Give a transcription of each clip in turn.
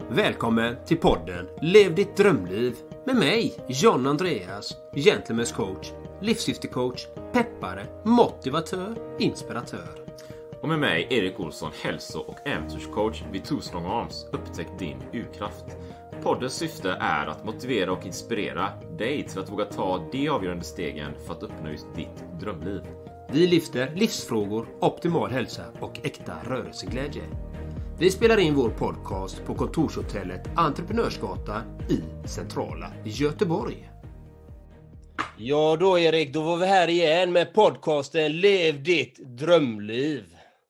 Välkommen till podden Lev ditt drömliv med mig, John Andreas, gentleman's coach, livssyftecoach, peppare, motivatör, inspiratör. Och med mig, Erik Olsson, hälso- och äventyrscoach vid Two Strong Arms. Upptäck din urkraft. Poddens syfte är att motivera och inspirera dig till att våga ta de avgörande stegen för att uppnå just ditt drömliv. Vi lyfter livsfrågor, optimal hälsa och äkta rörelseglädje. Vi spelar in vår podcast på kontorshotellet Entreprenörsgatan i centrala Göteborg. Ja då Erik, då var vi här igen med podcasten Lev ditt drömliv.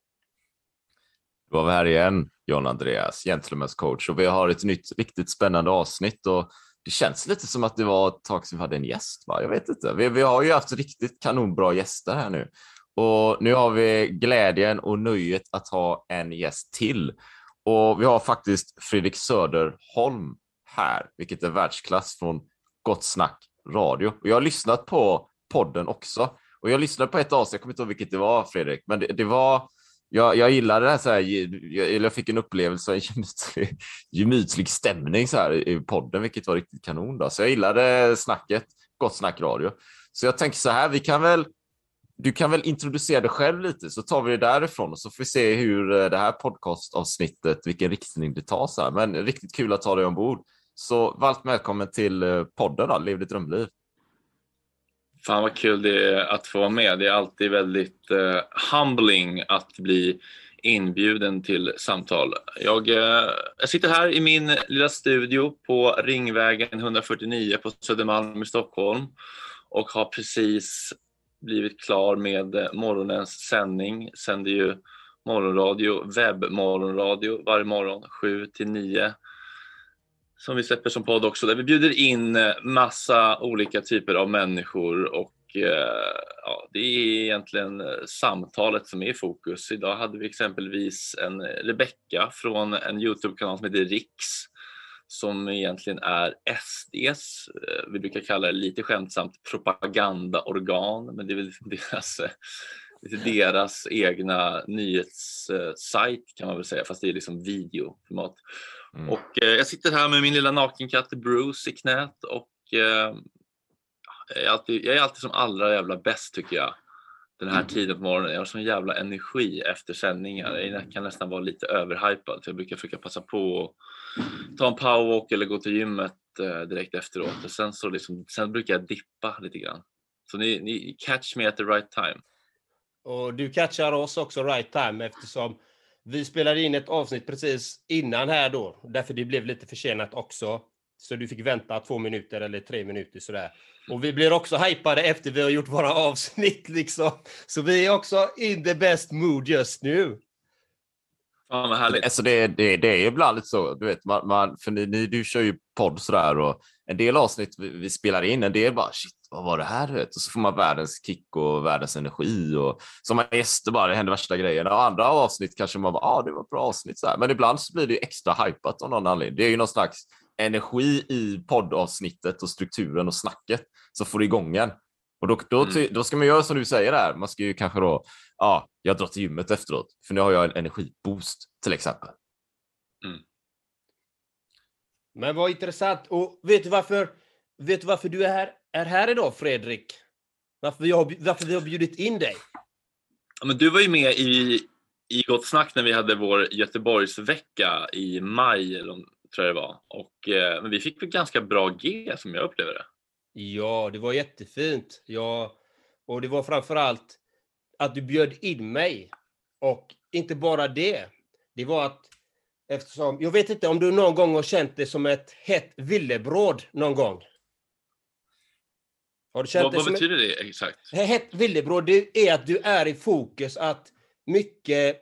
Då var vi här igen, John Andreas, gentleman's coach. Och vi har ett nytt riktigt spännande avsnitt. Och det känns lite som att det var ett tag sedan vi hade en gäst, va? Jag vet inte. Vi har ju haft riktigt kanonbra gäster här nu. Och nu har vi glädjen och nöjet att ha en gäst till. Och vi har faktiskt Fredrik Söderholm här, vilket är världsklass från Gott Snack Radio. Och jag har lyssnat på podden också. Och jag lyssnade på ett avsnitt, jag kommer inte ihåg vilket det var, Fredrik. Men det var... Jag gillade det här, så här, jag fick en upplevelse av en gemytlig stämning så här i podden, vilket var riktigt kanon då. Så jag gillade snacket, Gott Snack Radio. Så jag tänker så här, du kan väl introducera dig själv lite, så tar vi det därifrån och så får vi se hur det här podcastavsnittet, vilken riktning det tar så här. Men riktigt kul att ta dig ombord. Så varmt välkommen till podden då, Lev ditt drömliv. Fan vad kul det är att få vara med. Det är alltid väldigt humbling att bli inbjuden till samtal. Jag sitter här i min lilla studio på Ringvägen 149 på Södermalm i Stockholm och har precis blivit klar med morgonens sändning. Sänder ju morgonradio, webbmorgonradio varje morgon 7-9. Som vi släpper som podd också, där vi bjuder in massa olika typer av människor och ja, det är egentligen samtalet som är i fokus. Idag hade vi exempelvis en Rebecka från en YouTube-kanal som heter Riks, som egentligen är SDs, vi brukar kalla det lite skämtsamt, propagandaorgan, men det är väl deras egna nyhetssajt kan man väl säga, fast det är liksom videoformat. Och jag sitter här med min lilla nakenkatt Bruce i knät och jag är alltid som allra jävla bäst tycker jag. Den här tiden på morgonen. Jag har sån jävla energi efter sändningar. Jag kan nästan vara lite överhypad. Så jag brukar försöka passa på att ta en powerwalk eller gå till gymmet direkt efteråt. Och sen brukar jag dippa lite grann. Så ni catch me at the right time. Och du catchar oss också right time eftersom vi spelade in ett avsnitt precis innan här då. Därför det blev lite försenat också. Så du fick vänta 2 minuter eller 3 minuter sådär. Och vi blir också hypade efter vi har gjort våra avsnitt liksom. Så vi är också in the best mood just nu. Ja, vad härligt. Alltså det är ibland lite så, du vet, för du kör ju podd sådär och en del avsnitt vi spelar in, en del bara shit, vad var det här? Vet? Och så får man världens kick och världens energi och som man gäster bara, det händer värsta grejerna. Och andra avsnitt kanske man bara, det var ett bra avsnitt så här. Men ibland så blir det ju extra hypat av någon anledning. Det är ju någon slags energi i poddavsnittet och strukturen och snacket som får igång en. Och då ska man göra som du säger där. Man ska ju kanske då, jag drar till gymmet efteråt. För nu har jag en energiboost till exempel. Men vad intressant. Och vet du varför du är här idag, Fredrik? Varför vi har bjudit in dig? Ja, men du var ju med i Gott Snack när vi hade vår Göteborgsvecka i maj, eller tror jag det var. Och men vi fick väl ganska bra G som jag upplever det. Ja, det var jättefint. Ja, och det var framförallt att du bjöd in mig. Och inte bara det. Det var att eftersom, jag vet inte om du någon gång har känt det som ett hett villebråd någon gång. Har du känt Vad betyder det exakt? Hett villebråd, det är att du är i fokus, att mycket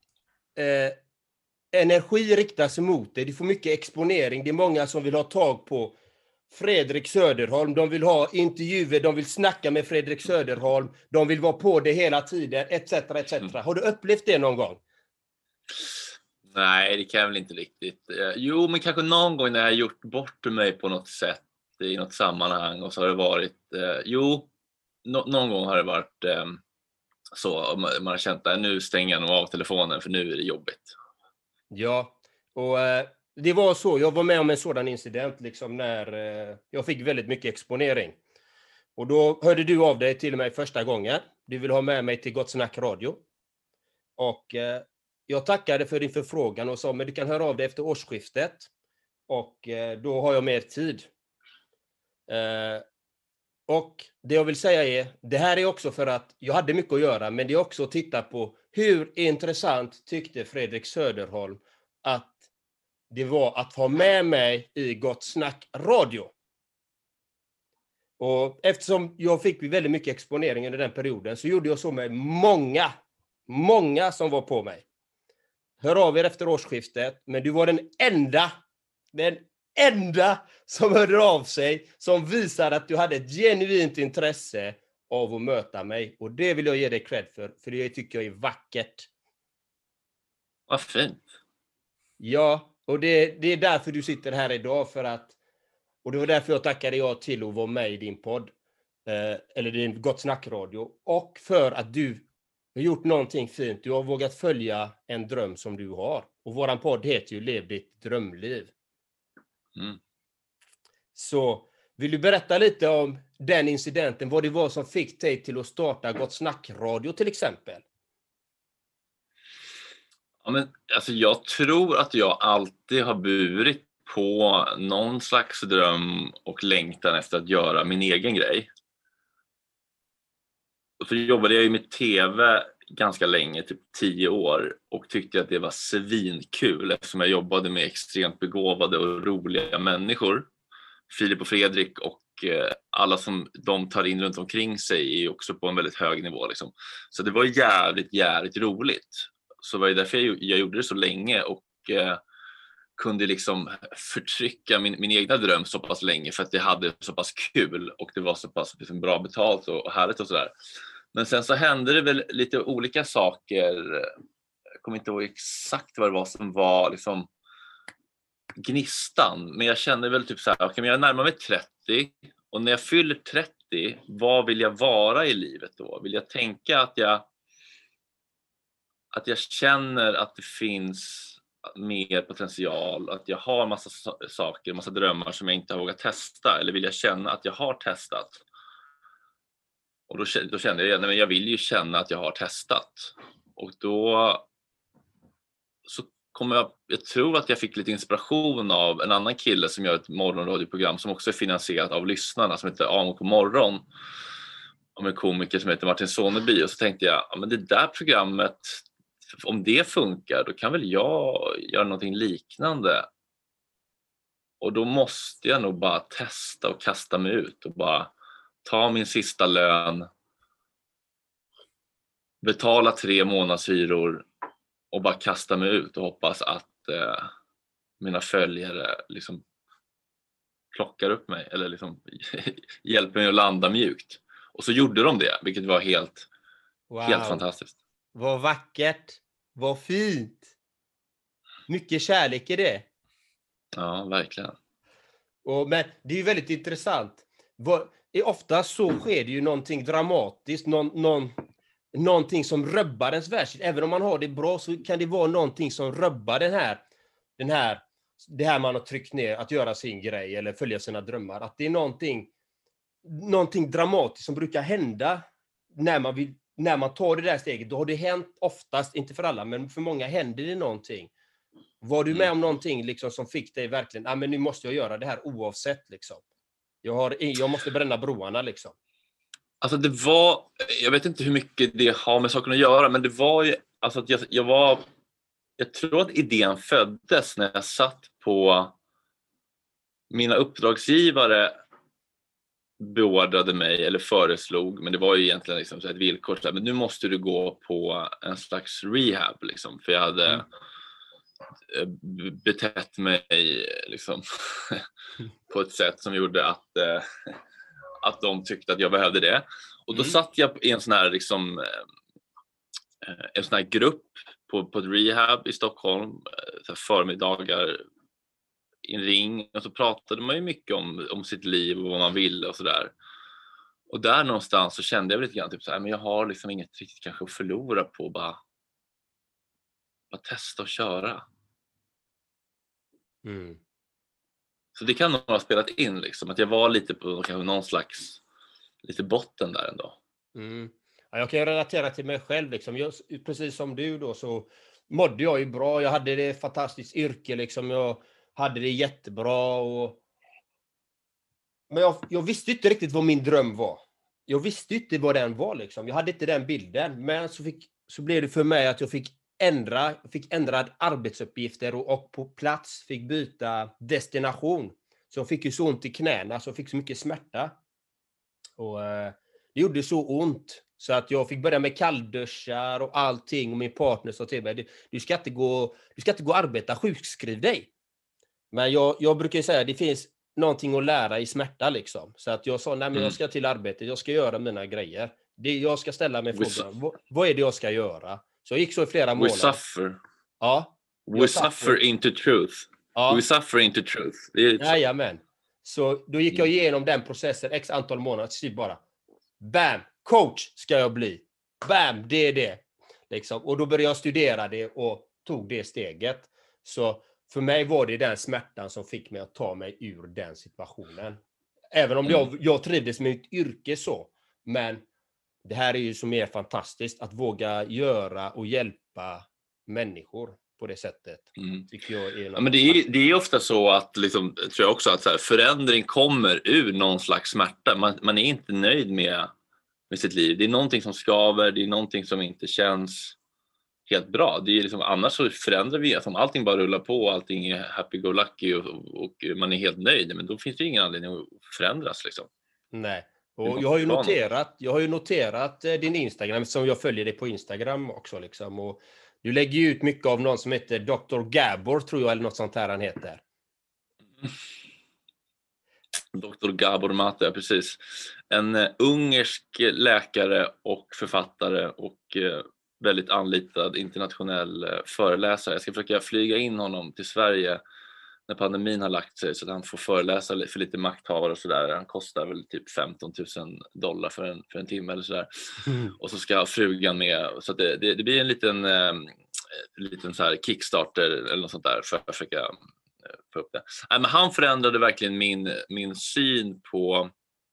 energi riktas emot dig. Du får mycket exponering. Det är många som vill ha tag på Fredrik Söderholm. De vill ha intervjuer, de vill snacka med Fredrik Söderholm. De vill vara på det hela tiden, etc. etc. Har du upplevt det någon gång? Nej, det kan jag väl inte riktigt. Jo, men kanske någon gång när jag har gjort bort mig på något sätt i något sammanhang och så har det varit, någon gång har det varit så man har känt att nu stänger jag nog av telefonen för nu är det jobbigt. Ja, och det var så. Jag var med om en sådan incident liksom när jag fick väldigt mycket exponering. Och då hörde du av dig till mig första gången. Du vill ha med mig till Gott Snack Radio. Och jag tackade för din förfrågan och sa, men du kan höra av dig efter årsskiftet. Och då har jag mer tid. Och det jag vill säga är, det här är också för att jag hade mycket att göra, men det är också att titta på hur intressant tyckte Fredrik Söderholm att det var att ha med mig i Gott Snack Radio. Och eftersom jag fick väldigt mycket exponering under den perioden så gjorde jag så med många som var på mig. Hör av er efter årsskiftet, men du var den enda som hörde av sig, som visade att du hade ett genuint intresse av att möta mig. Och det vill jag ge dig cred för det tycker jag är vackert. Vad fint. Ja, och det är därför du sitter här idag, och det var därför jag tackade jag till att vara med i din podd, eller din Gott Snack Radio, och för att du har gjort någonting fint. Du har vågat följa en dröm som du har. Och våran podd heter ju Lev ditt drömliv. Mm. Så vill du berätta lite om den incidenten, vad det var som fick dig till att starta Gott Snack Radio till exempel? Ja, men, alltså, jag tror att jag alltid har burit på någon slags dröm och längtan efter att göra min egen grej. Och så jobbade jag ju med tv ganska länge, typ 10 år, och tyckte att det var svinkul eftersom jag jobbade med extremt begåvade och roliga människor. Filip och Fredrik och alla som de tar in runt omkring sig är också på en väldigt hög nivå liksom. Så det var jävligt roligt. Så var det därför jag gjorde det så länge och kunde liksom förtrycka min egna dröm så pass länge för att det hade så pass kul och det var så pass liksom bra betalt och härligt och sådär. Men sen så hände det väl lite olika saker. Jag kommer inte ihåg exakt vad det var som var liksom gnistan, men jag kände väl typ så här, okej, men jag närmar mig 30 och när jag fyller 30, vad vill jag vara i livet då? Vill jag tänka att jag känner att det finns mer potential, att jag har massa saker, massa drömmar som jag inte har vågat testa, eller vill jag känna att jag har testat? Och då kände jag, nej, men jag vill ju känna att jag har testat. Och då så kommer jag tror att jag fick lite inspiration av en annan kille som gör ett morgonradioprogram som också är finansierat av lyssnarna, som heter Amo på morgon, om en komiker som heter Martin Soneby. Och så tänkte jag, ja, men det där programmet, om det funkar, då kan väl jag göra någonting liknande. Och då måste jag nog bara testa och kasta mig ut och bara ta min sista lön, betala 3 månadshyror och bara kasta mig ut och hoppas att mina följare liksom plockar upp mig eller liksom hjälper mig att landa mjukt. Och så gjorde de det, vilket var helt fantastiskt. Vad vackert, vad fint. Mycket kärlek i det. Ja, verkligen. Men det är ju väldigt intressant. Ofta så sker det ju någonting dramatiskt, någonting som rubbar ens värld. Även om man har det bra så kan det vara någonting som rubbar det här man har tryckt ner, att göra sin grej eller följa sina drömmar. Att det är någonting dramatiskt som brukar hända när man tar det där steget. Då har det hänt oftast, inte för alla, men för många händer det någonting. Var du med om någonting liksom som fick dig verkligen, men nu måste jag göra det här oavsett liksom. Jag måste bränna broarna liksom. Alltså jag vet inte hur mycket det har med saken att göra, men det var ju, alltså att jag tror att idén föddes när jag satt på mina uppdragsgivare beordrade mig eller föreslog, men det var ju egentligen liksom så ett villkor så här, men nu måste du gå på en slags rehab liksom, för jag hade betett mig liksom på ett sätt som gjorde att de tyckte att jag behövde det. Och då satt jag i en sån här liksom en sån här grupp på ett rehab i Stockholm, så här förmiddagar i en ring, och så pratade man ju mycket om sitt liv och vad man ville och sådär. Och där någonstans så kände jag lite grann typ så här, men jag har liksom inget riktigt kanske att förlora på, bara testa och köra. Mm. Så det kan nog ha spelat in liksom, att jag var lite på kanske någon slags lite botten där ändå. Mm. Ja, jag kan ju relatera till mig själv liksom. Precis som du då så mådde jag ju bra. Jag hade det fantastiskt yrke liksom. Jag hade det jättebra men jag visste inte riktigt vad min dröm var. Jag visste inte vad den var liksom. Jag hade inte den bilden. Men så blev det för mig att jag fick ändrad arbetsuppgifter och på plats fick byta destination. Så jag fick ju så ont i knäna, så jag fick så mycket smärta. Och det gjorde så ont så att jag fick börja med kallduschar och allting, och min partner sa till mig, du ska inte gå och arbeta, sjukskriv dig. Men jag brukar ju säga, det finns någonting att lära i smärta liksom. Så att jag sa, nej men jag ska till arbetet, jag ska göra mina grejer. Jag ska ställa mig frågan, vad är det jag ska göra? Så jag gick så i flera månader. We suffer. Ja. We suffer into truth. Ja. We suffer into truth. Jajamän. Så då gick jag igenom den processen x antal månader, typ bara. Bam! Coach ska jag bli. Bam! Det är det. Liksom. Och då började jag studera det och tog det steget. Så för mig var det den smärtan som fick mig att ta mig ur den situationen. Även om jag trivdes med mitt yrke så. Men det här är ju så mer fantastiskt. Att våga göra och hjälpa människor på det sättet. Tycker jag är men det är ofta så att liksom, tror jag också att så här, förändring kommer ur någon slags smärta. Man är inte nöjd med sitt liv. Det är någonting som skaver, det är någonting som inte känns helt bra. Det är liksom, annars så förändrar vi, alltså, om allting bara rullar på, allting är happy-go-lucky och man är helt nöjd, men då finns det ingen anledning att förändras liksom. Nej. Och jag har ju noterat din Instagram, som jag följer dig på Instagram också liksom, och du lägger ju ut mycket av någon som heter Dr. Gabor, tror jag, eller något sånt här han heter. Dr. Gabor Mate, precis. En ungersk läkare och författare och väldigt anlitad internationell föreläsare. Jag ska försöka flyga in honom till Sverige när pandemin har lagt sig, så att han får föreläsa för lite makthavare och sådär. Han kostar väl typ $15,000 för en timme eller sådär. Och så ska frugan med, så att det blir en liten så här Kickstarter eller något sånt där för att försöka få upp det. Men han förändrade verkligen min syn på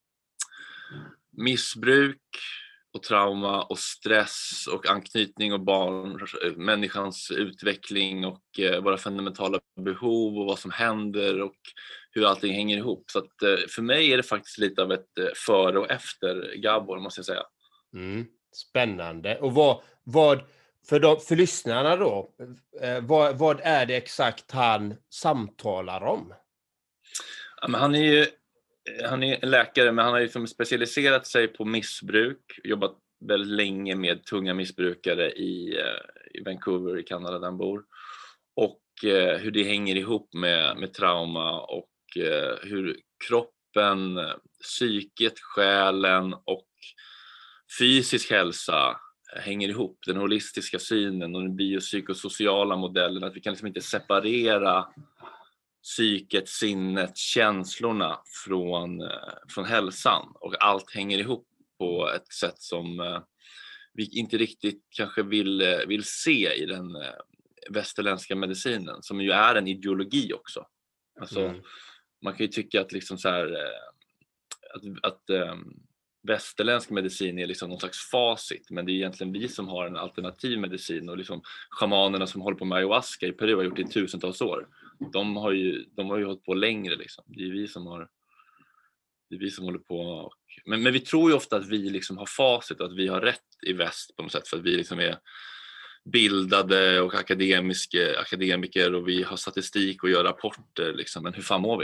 missbruk och trauma och stress och anknytning och människans utveckling och våra fundamentala behov och vad som händer och hur allting hänger ihop. Så att för mig är det faktiskt lite av ett före och efter Gabor, måste jag säga. Spännande. Och vad för lyssnarna då, vad är det exakt han samtalar om? Ja, men han är en läkare, men han har liksom specialiserat sig på missbruk, jobbat väldigt länge med tunga missbrukare i Vancouver i Kanada där han bor, och hur det hänger ihop med trauma och hur kroppen, psyket, själen och fysisk hälsa hänger ihop, den holistiska synen och den biopsykosociala modellen, att vi kan liksom inte separera psyket, sinnet, känslorna från hälsan, och allt hänger ihop på ett sätt som vi inte riktigt kanske vill se i den västerländska medicinen, som ju är en ideologi också. Alltså, man kan ju tycka att liksom så här, att västerländsk medicin är liksom någon slags facit, men det är egentligen vi som har en alternativ medicin, och liksom shamanerna som håller på med ayahuasca i Peru har gjort det i tusentals år. De har ju hållit på längre liksom. Det är vi som håller på. Men vi tror ju ofta att vi liksom har facit och att vi har rätt i väst på något sätt, för att vi liksom är bildade och akademiker och vi har statistik och gör rapporter liksom. Men hur fan mår vi?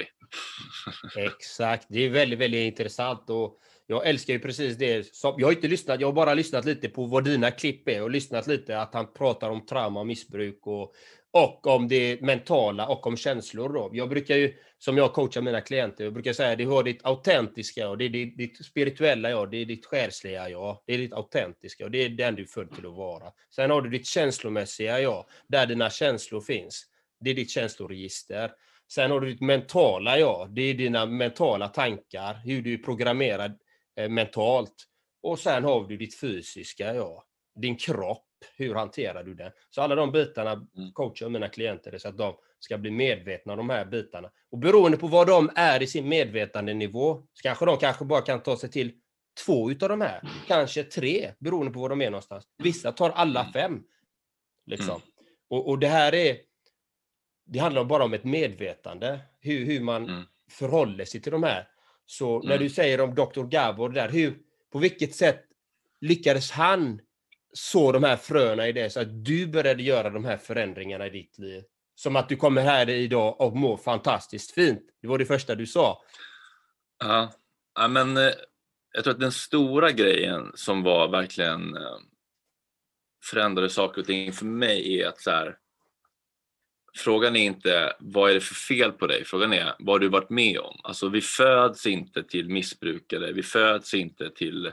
Exakt, det är väldigt, väldigt intressant, och jag älskar ju precis det. Jag har bara lyssnat lite på vad dina klipp är och lyssnat lite att han pratar om trauma och missbruk och om det mentala och om känslor då. Jag brukar ju, som jag coachar mina klienter, jag brukar säga, det har ditt autentiska och det är ditt spirituella jag, det är ditt själsliga jag, det är ditt autentiska och det är den du är född till att vara. Sen har du ditt känslomässiga jag, där dina känslor finns. Det är ditt känsloregister. Sen har du ditt mentala jag, det är dina mentala tankar, hur du är programmerad mentalt. Och sen har du ditt fysiska jag, din kropp. hur hanterar du det? Så alla de bitarna coachar mina klienter så att de ska bli medvetna om de här bitarna. Och beroende på vad de är i sin medvetandenivå, så kanske de bara kan ta sig till 2 utav de här, kanske 3, beroende på var de är någonstans. Vissa tar alla 5. Liksom. Och det här det handlar bara om ett medvetande, hur man förhåller sig till de här. Så när du säger om Dr. Gabor där, på vilket sätt lyckades han så de här fröna i det så att du började göra de här förändringarna i ditt liv? Som att du kommer här idag och mår fantastiskt fint. Det var det första du sa. Ja, men jag tror att den stora grejen som var verkligen förändrade saker och ting för mig är att så här, frågan är inte vad är det för fel på dig, frågan är vad har du varit med om. Alltså vi föds inte till missbrukare, vi föds inte till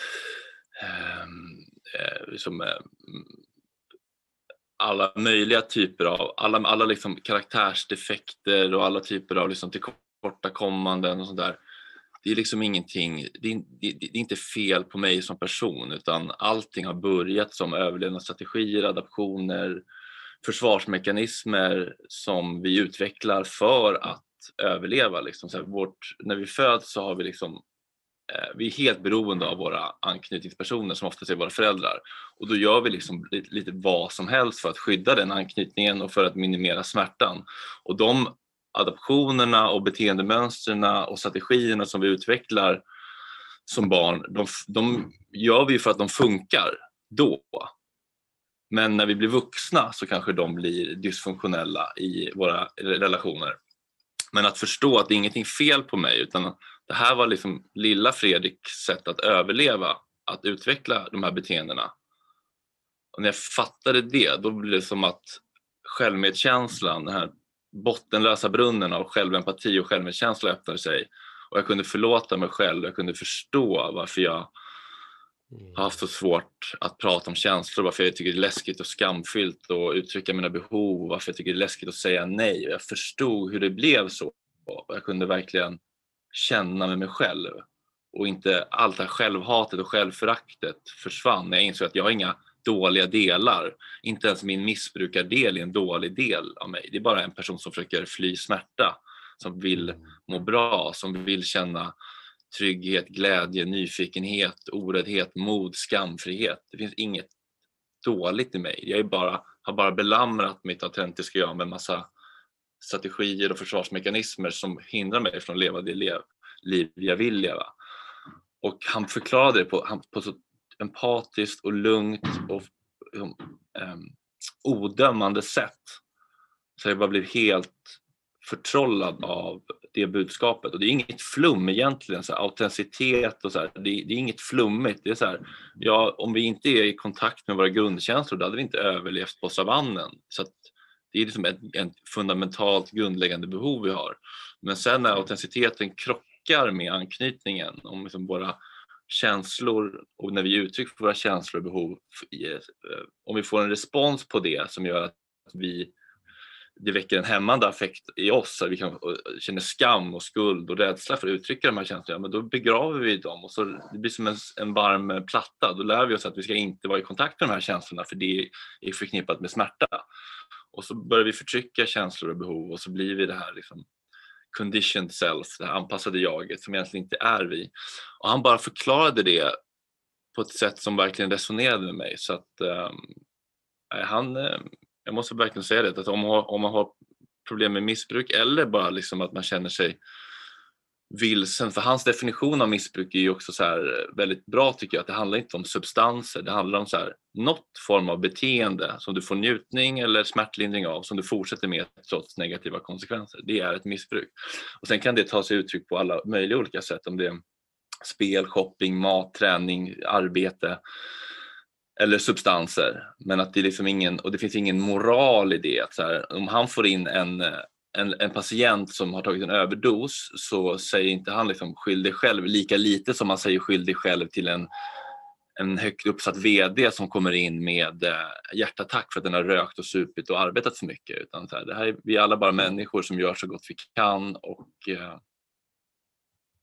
alla möjliga typer av alla liksom karaktärsdefekter och alla typer av liksom tillkortakommanden och sånt där. Det är liksom ingenting, det är inte fel på mig som person, utan allting har börjat som överlevnadsstrategier, adaptioner, försvarsmekanismer som vi utvecklar för att överleva. Liksom. Så när vi föds så har vi liksom, vi är helt beroende av våra anknytningspersoner som oftast är våra föräldrar. Och då gör vi liksom lite vad som helst för att skydda den anknytningen och för att minimera smärtan. Och de adaptionerna och beteendemönstren och strategierna som vi utvecklar som barn, de gör vi för att de funkar då. Men när vi blir vuxna så kanske de blir dysfunktionella i våra relationer. Men att förstå att det är ingenting fel på mig, utan det här var liksom lilla Fredriks sätt att överleva, att utveckla de här beteendena. Och när jag fattade det, då blev det som att självmedkänslan, den här bottenlösa brunnen av självempati och självmedkänsla öppnade sig. Och jag kunde förlåta mig själv, jag kunde förstå varför jag har haft så svårt att prata om känslor, varför jag tycker det är läskigt och skamfyllt att uttrycka mina behov, varför jag tycker det är läskigt att säga nej. Jag förstod hur det blev så. Jag kunde verkligen känna med mig själv. Och inte allt det här självhatet och självföraktet försvann. Jag insåg att jag har inga dåliga delar. Inte ens min missbrukardel är en dålig del av mig. Det är bara en person som försöker fly smärta. Som vill må bra, som vill känna trygghet, glädje, nyfikenhet, oräddhet, mod, skamfrihet. Det finns inget dåligt i mig. Jag har bara belamrat mitt autentiska jag med massa strategier och försvarsmekanismer som hindrar mig från att leva det liv jag vill leva. Och han förklarade det på så empatiskt och lugnt och odömande sätt. Så jag bara blev helt förtrollad av det budskapet. Och det är inget flum egentligen, så här, autenticitet och så här, det är inget flummigt. Det är så här, om vi inte är i kontakt med våra grundkänslor, då hade vi inte överlevt på savannen. Så att det är liksom ett fundamentalt grundläggande behov vi har. Men sen när autenticiteten krockar med anknytningen, om liksom våra känslor och när vi uttrycker våra känslor och behov, om vi får en respons på det som gör att det väcker en hämmande affekt i oss, så vi kan känna skam och skuld och rädsla för att uttrycka de här känslorna, men då begraver vi dem och så det blir som en varm platta. Då lär vi oss att vi ska inte vara i kontakt med de här känslorna, för det är förknippat med smärta. Och så börjar vi förtrycka känslor och behov, och så blir vi det här liksom conditioned self, det här anpassade jaget som egentligen inte är vi. Och han bara förklarade det på ett sätt som verkligen resonerade med mig. Så att jag måste verkligen säga det, att om man har problem med missbruk, eller bara liksom att man känner sig vilsen, för hans definition av missbruk är ju också så här väldigt bra, tycker jag, att det handlar inte om substanser, det handlar om så här, något form av beteende som du får njutning eller smärtlindring av, som du fortsätter med trots negativa konsekvenser. Det är ett missbruk. Och sen kan det ta sig uttryck på alla möjliga olika sätt, om det är spel, shopping, mat, träning, arbete eller substanser. Men att det är liksom och det finns ingen moral i det. Att så här, om han får in en patient som har tagit en överdos, så säger inte han liksom skyll dig själv, lika lite som man säger skyll dig själv till en högt uppsatt vd som kommer in med hjärtattack för att den har rökt och supit och arbetat för mycket. Utan så här, vi är alla bara människor som gör så gott vi kan, och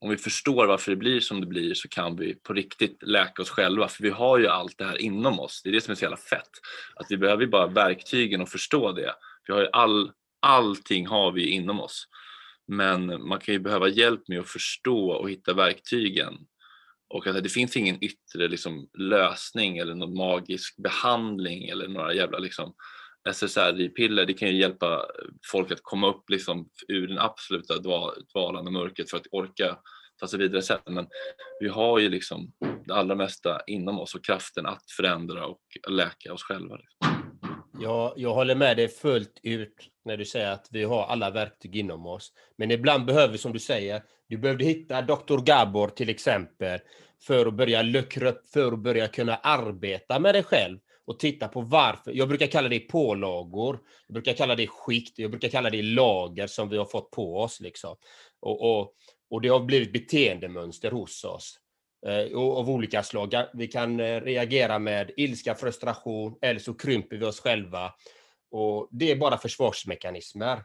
om vi förstår varför det blir som det blir, så kan vi på riktigt läka oss själva. För vi har ju allt det här inom oss. Det är det som är så jävla fett. Att vi behöver bara verktygen och förstå det. Vi har ju allting har vi inom oss. Men man kan ju behöva hjälp med att förstå och hitta verktygen. Och att det finns ingen yttre liksom lösning eller någon magisk behandling eller några jävla liksom SSRI-piller. Det kan ju hjälpa folk att komma upp liksom ur den absoluta dvalan och mörkret för att orka ta sig vidare sen. Men vi har ju liksom det allra mesta inom oss och kraften att förändra och läka oss själva. Liksom. Jag håller med dig fullt ut när du säger att vi har alla verktyg inom oss. Men ibland behöver vi, som du säger, du behövde hitta Dr. Gabor till exempel för att börja luckra upp, för att börja kunna arbeta med dig själv och titta på varför. Jag brukar kalla det pålagor, jag brukar kalla det skikt, jag brukar kalla det lager som vi har fått på oss. Liksom. Och det har blivit beteendemönster hos oss. Av olika slag. Vi kan reagera med ilska, frustration, eller så krymper vi oss själva. Och det är bara försvarsmekanismer.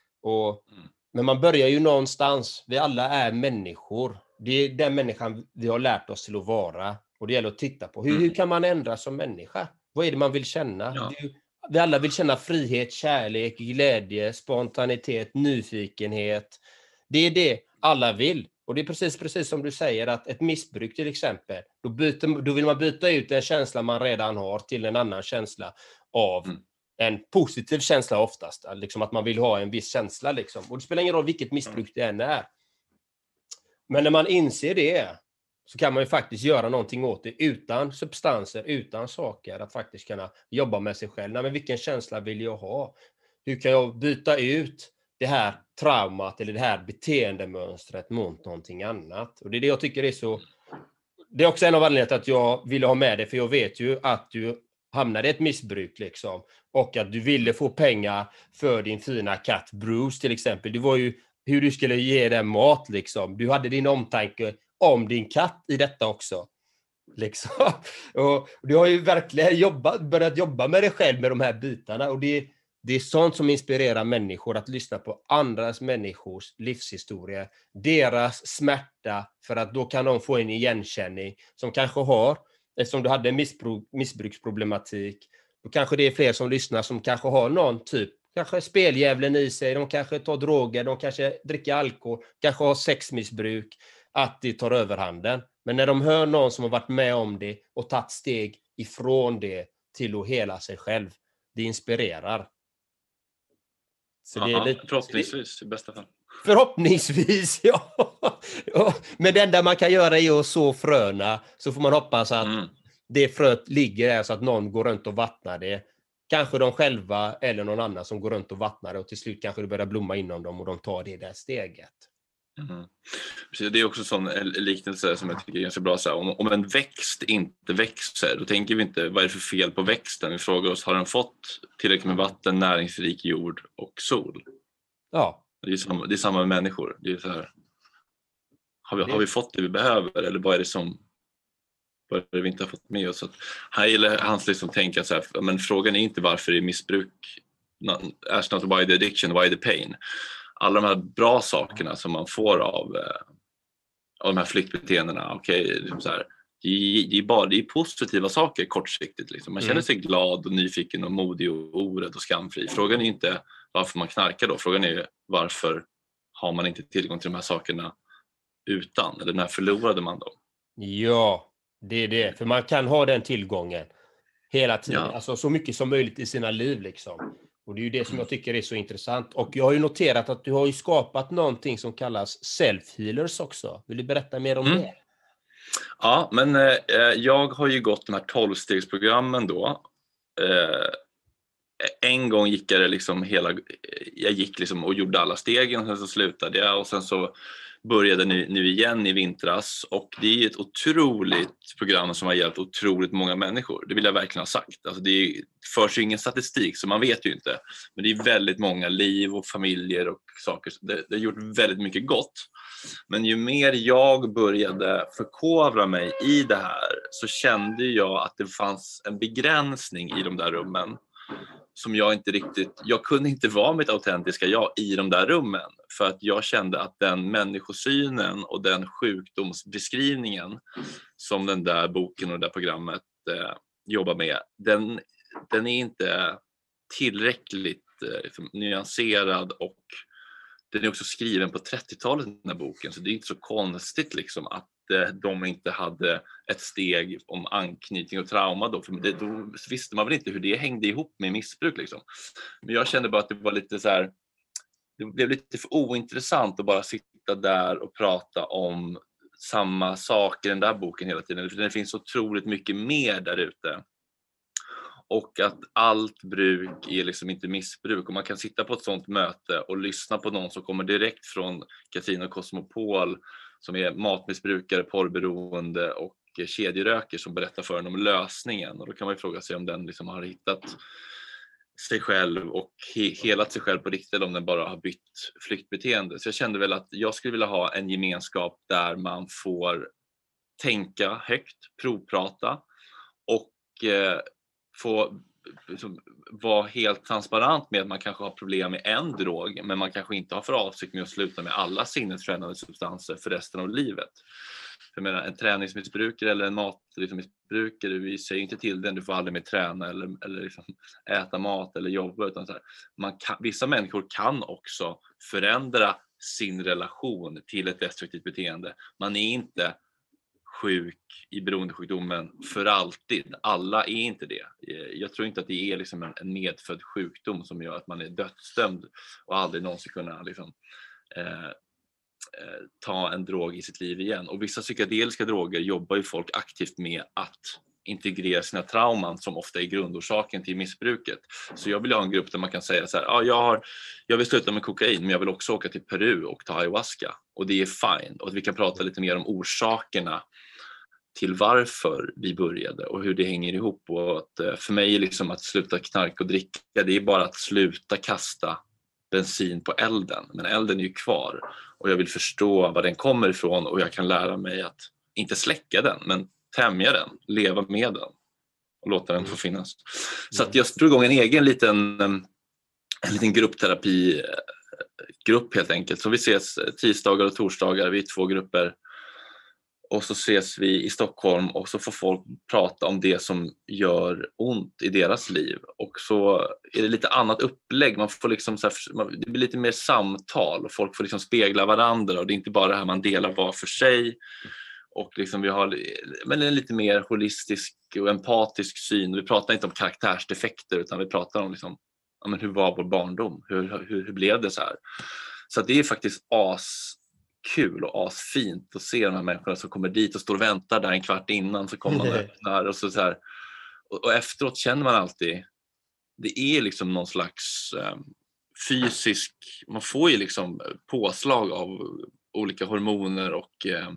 Men man börjar ju någonstans. Vi alla är människor. Det är den människan vi har lärt oss till att vara. Och det gäller att titta på. Hur kan man ändra som människa? Vad är det man vill känna? Ja. Vi alla vill känna frihet, kärlek, glädje, spontanitet, nyfikenhet. Det är det alla vill. Och det är precis som du säger, att ett missbruk till exempel, då vill man byta ut en känsla man redan har till en annan känsla av en positiv känsla oftast. Liksom att man vill ha en viss känsla. Liksom. Och det spelar ingen roll vilket missbruk det än är. Men när man inser det så kan man ju faktiskt göra någonting åt det utan substanser, utan saker. Att faktiskt kunna jobba med sig själv. Nej, men vilken känsla vill jag ha? Hur kan jag byta ut det här traumat eller det här beteendemönstret mot någonting annat? Och det är det jag tycker är så... Det är också en av anledningarna till att jag ville ha med det, för jag vet ju att du hamnade i ett missbruk liksom. Och att du ville få pengar för din fina katt Bruce till exempel. Det var ju hur du skulle ge den mat liksom. Du hade din omtanke om din katt i detta också. Liksom. Och du har ju verkligen börjat jobba med dig själv med de här bitarna. Och det är sånt som inspirerar människor, att lyssna på andras människors livshistoria, deras smärta, för att då kan de få en igenkänning som kanske har, eftersom du hade en missbruksproblematik, då kanske det är fler som lyssnar som kanske har någon typ, kanske speldjävulen i sig, de kanske tar droger, de kanske dricker alkohol, kanske har sexmissbruk, att det tar överhanden. Men när de hör någon som har varit med om det och tagit steg ifrån det till att hela sig själv, det inspirerar. Så det är lite, förhoppningsvis i bästa fall. Förhoppningsvis, ja. Men det enda man kan göra är att så fröna, så får man hoppas att det fröet ligger där så att någon går runt och vattnar det. Kanske de själva eller någon annan som går runt och vattnar det, och till slut kanske det börjar blomma inom dem och de tar det där steget. Det är också en sån liknelse som jag tycker är ganska bra. Så här, om en växt inte växer, då tänker vi inte, vad är det för fel på växten? Vi frågar oss, har den fått tillräckligt med vatten, näringsrik jord och sol? Ja. Det är samma med människor. Det är så här, har vi fått det vi behöver, eller vad är det vi inte har fått med oss? Så att här gäller hans liksom tänka så här, men frågan är inte varför det är missbruk. Ask not why the addiction, why the pain. Alla de här bra sakerna som man får av de här flyktbeteendena, så här, det är positiva saker kortsiktigt. Liksom. Man känner sig glad och nyfiken och modig och orädd och skamfri. Frågan är inte varför man knarkar då. Frågan är varför har man inte tillgång till de här sakerna utan? Eller när förlorade man dem? Ja, det är det. För man kan ha den tillgången hela tiden. Ja. Alltså så mycket som möjligt i sina liv liksom. Och det är ju det som jag tycker är så intressant. Och jag har ju noterat att du har ju skapat någonting som kallas self-healers också. Vill du berätta mer om det? Ja, men jag har ju gått de här 12-stegsprogrammen då. En gång gick jag liksom jag gick liksom och gjorde alla stegen, och sen så slutade jag, och sen så började nu igen i vintras, och det är ett otroligt program som har hjälpt otroligt många människor. Det vill jag verkligen ha sagt. Alltså det förs ju ingen statistik, så man vet ju inte. Men det är väldigt många liv och familjer och saker. Det har gjort väldigt mycket gott. Men ju mer jag började förkovra mig i det här, så kände jag att det fanns en begränsning i de där rummen. som jag kunde inte vara mitt autentiska jag i de där rummen, för att jag kände att den människosynen och den sjukdomsbeskrivningen som den där boken och det där programmet jobbar med, den är inte tillräckligt nyanserad, och den är också skriven på 30-talet, den här boken, så det är inte så konstigt liksom att de inte hade ett steg om anknytning och trauma då, för då visste man väl inte hur det hängde ihop med missbruk liksom. Men jag kände bara att det var lite så här, det blev lite för ointressant att bara sitta där och prata om samma saker i den där boken hela tiden, för det finns otroligt mycket mer där ute. Och att allt bruk är liksom inte missbruk, och man kan sitta på ett sånt möte och lyssna på någon som kommer direkt från Katarina Cosmopol, som är matmissbrukare, porrberoende och kedjeröker, som berättar för en om lösningen. Och då kan man ju fråga sig om den liksom har hittat sig själv och helat sig själv på riktigt, eller om den bara har bytt flyktbeteende. Så jag kände väl att jag skulle vilja ha en gemenskap där man får tänka högt, provprata och få vara helt transparent med att man kanske har problem med en drog, men man kanske inte har för avsikt med att sluta med alla sinnesförändrande substanser för resten av livet. Jag menar, en träningsmissbrukare eller en matmissbrukare, vi säger inte till den, du får aldrig mer träna eller liksom äta mat eller jobba, utan så här, vissa människor kan också förändra sin relation till ett destruktivt beteende. Man är inte sjuk i beroendesjukdomen för alltid. Alla är inte det. Jag tror inte att det är liksom en medfödd sjukdom som gör att man är dödsdömd och aldrig någonsin kunna liksom, ta en drog i sitt liv igen. Och vissa psykedeliska droger jobbar ju folk aktivt med att integrera sina trauman, som ofta är grundorsaken till missbruket. Så jag vill ha en grupp där man kan säga så här, jag vill sluta med kokain, men jag vill också åka till Peru och ta ayahuasca, och det är fine. Och att vi kan prata lite mer om orsakerna till varför vi började och hur det hänger ihop. Och att för mig liksom att sluta knarka och dricka, det är bara att sluta kasta bensin på elden. Men elden är ju kvar, och jag vill förstå var den kommer ifrån, och jag kan lära mig att inte släcka den, men tämja den, leva med den och låta den få finnas. Så att jag drog igång en egen liten gruppterapigrupp helt enkelt. Så vi ses tisdagar och torsdagar, vi är 2 grupper. Och så ses vi i Stockholm, och så får folk prata om det som gör ont i deras liv. Och så är det lite annat upplägg. Man får liksom så här, det blir lite mer samtal, och folk får liksom spegla varandra. Och det är inte bara det här man delar var för sig. Och liksom vi har en lite mer holistisk och empatisk syn. Vi pratar inte om karaktärsdefekter, utan vi pratar om liksom, hur var vår barndom? Hur blev det så här? Så att det är faktiskt kul och asfint att se de här människorna som kommer dit och står och väntar där en kvart innan, så kommer man och öppnar, och så här. Och efteråt känner man alltid, det är liksom någon slags fysisk, man får ju liksom påslag av olika hormoner och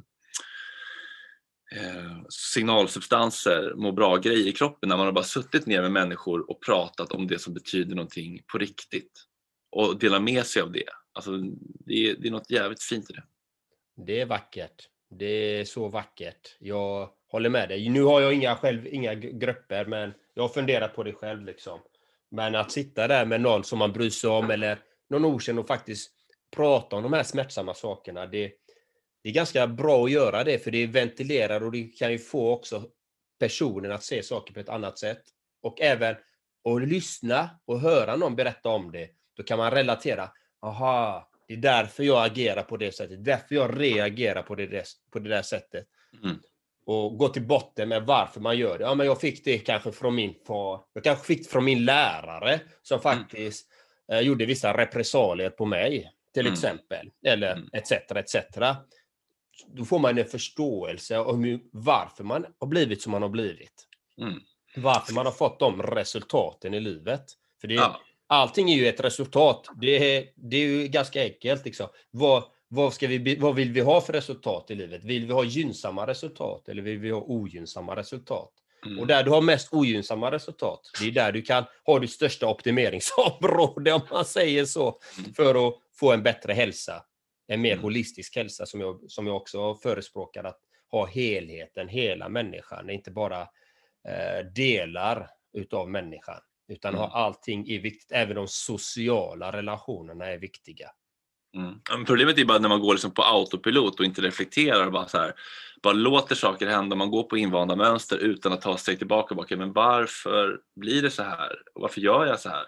signalsubstanser, må bra grejer i kroppen, när man har bara suttit ner med människor och pratat om det som betyder någonting på riktigt och dela med sig av det. Alltså det är något jävligt fint i det. Det är vackert. Det är så vackert. Jag håller med dig. Nu har jag inga grupper, men jag har funderat på det själv liksom. Men att sitta där med någon som man bryr sig om, eller någon okänd, och faktiskt prata om de här smärtsamma sakerna, det är ganska bra att göra det, för det ventilerar, och det kan ju få också personen att se saker på ett annat sätt. Och även att lyssna och höra någon berätta om det, då kan man relatera. Aha, det är därför jag agerar på det sättet. Därför jag reagerar på det där sättet. Mm. Och gå till botten med varför man gör det. Ja, men jag fick det kanske från min far. Jag kanske fick det från min lärare, som faktiskt gjorde vissa repressalier på mig, till exempel. Eller etc. Då får man en förståelse om varför man har blivit som man har blivit. Varför man har fått de resultaten i livet. För det allting är ju ett resultat. Det är ju ganska enkelt liksom. Vad vill vi ha för resultat i livet? Vill vi ha gynnsamma resultat, eller vill vi ha ogynnsamma resultat? Och där du har mest ogynnsamma resultat, det är där du kan ha ditt största optimeringsområde, om man säger så, för att få en bättre hälsa. En mer holistisk hälsa, som jag också förespråkar, att ha helheten, hela människan, inte bara delar utav människan. Utan ha allting är viktigt. Även de sociala relationerna är viktiga. Men problemet är bara när man går liksom på autopilot och inte reflekterar. Bara låter saker hända. Man går på invanda mönster utan att ta sig tillbaka. Okej, men varför blir det så här? Varför gör jag så här?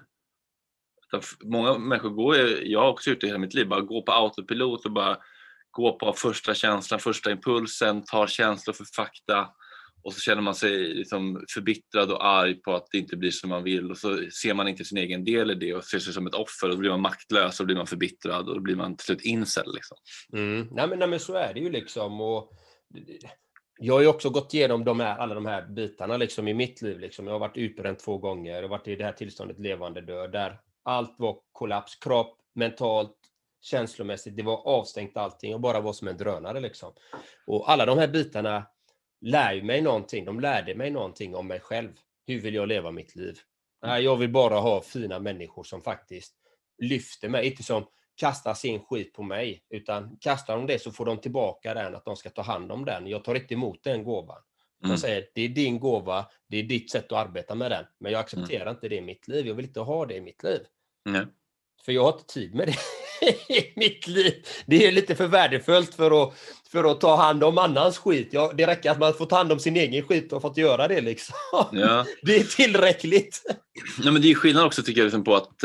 Många människor jag har också gjort det hela mitt liv, bara gå på autopilot och bara gå på första känslan, första impulsen, tar känslor för fakta och så känner man sig liksom förbittrad och arg på att det inte blir som man vill och så ser man inte sin egen del i det och ser sig som ett offer och då blir man maktlös och då blir man förbittrad och då blir man till slut incel liksom. Nej men så är det ju liksom, och jag har ju också gått igenom alla de här bitarna liksom i mitt liv liksom. Jag har varit utbränd 2 gånger och varit i det här tillståndet levande död där allt var kollaps, kropp, mentalt, känslomässigt, det var avstängt allting och bara var som en drönare liksom. Och alla de här bitarna lär ju mig någonting, de lärde mig någonting om mig själv. Hur vill jag leva mitt liv? Jag vill bara ha fina människor som faktiskt lyfter mig, inte som kastar sin skit på mig, utan kastar de det så får de tillbaka den, att de ska ta hand om den. Jag tar inte emot den gåvan. Jag säger, det är din gåva, det är ditt sätt att arbeta med den, men jag accepterar inte det i mitt liv. Jag vill inte ha det i mitt liv. För jag har inte tid med det i mitt liv. Det är lite för värdefullt för att ta hand om annans skit. Det räcker att man får ta hand om sin egen skit och fått göra det liksom. Ja. Det är tillräckligt. Nej, men det är skillnad också tycker jag liksom på att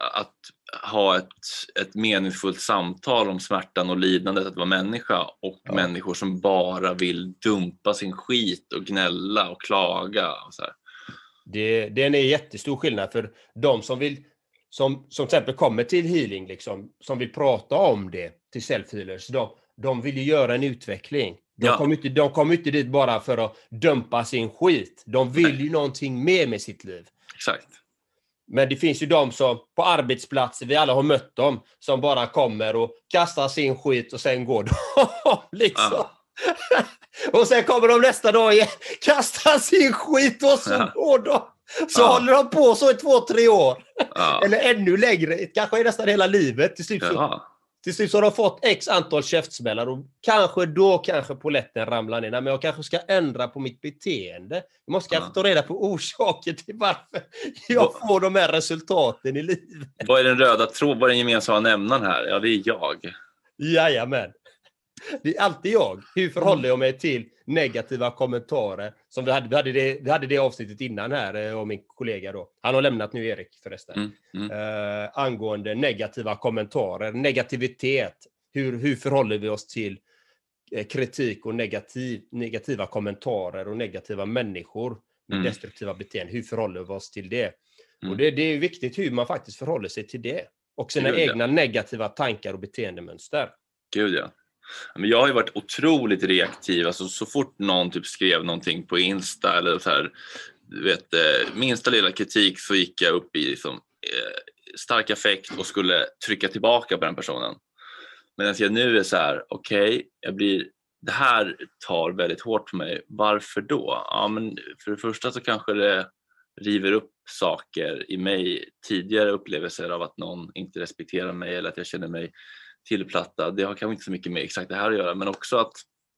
ha ett meningsfullt samtal om smärtan och lidandet att vara människa och människor som bara vill dumpa sin skit och gnälla och klaga och så här. Det är en jättestor skillnad för de som vill som till exempel kommer till healing liksom, som vill prata om det till self-healers, de vill ju göra en utveckling. De kommer inte dit bara för att dumpa sin skit. De vill ju någonting mer med sitt liv. Exakt. Men det finns ju de som på arbetsplatser, vi alla har mött dem, som bara kommer och kastar sin skit och sen går de liksom. Och sen kommer de nästa dag igen, kastar sin skit och så går de. Så håller de på så i 2-3 år. Eller ännu längre, kanske nästan hela livet. Till slut så har de fått x antal käftsmällar och kanske polletten ramlar ner. Men jag kanske ska ändra på mitt beteende. Jag måste kanske ta reda på orsaker till varför jag får de här resultaten i livet. Vad är den röda tråden? Vad är den gemensamma nämnaren här? Ja, det är jag. Jajamän. Det är alltid jag. Hur förhåller jag mig till negativa kommentarer? Som vi hade det avsnittet innan här om min kollega då. Han har lämnat nu, Erik förresten. Angående negativa kommentarer, negativitet. Hur förhåller vi oss till kritik och negativa kommentarer och negativa människor med destruktiva beteenden? Hur förhåller vi oss till det? Och det är viktigt hur man faktiskt förhåller sig till det. Och sina egna negativa tankar och beteendemönster. Gud ja. Men jag har ju varit otroligt reaktiv, alltså så fort någon typ skrev någonting på Insta eller så här, du vet, minsta lilla kritik så gick jag upp i liksom, stark affekt och skulle trycka tillbaka på den personen. Men jag nu är så här, okej, det här tar väldigt hårt på mig. Varför då? Ja, men för det första så kanske det river upp saker i mig, tidigare upplevelser av att någon inte respekterar mig eller att jag känner mig tillplattad. Det har kanske inte så mycket med exakt det här att göra, men också att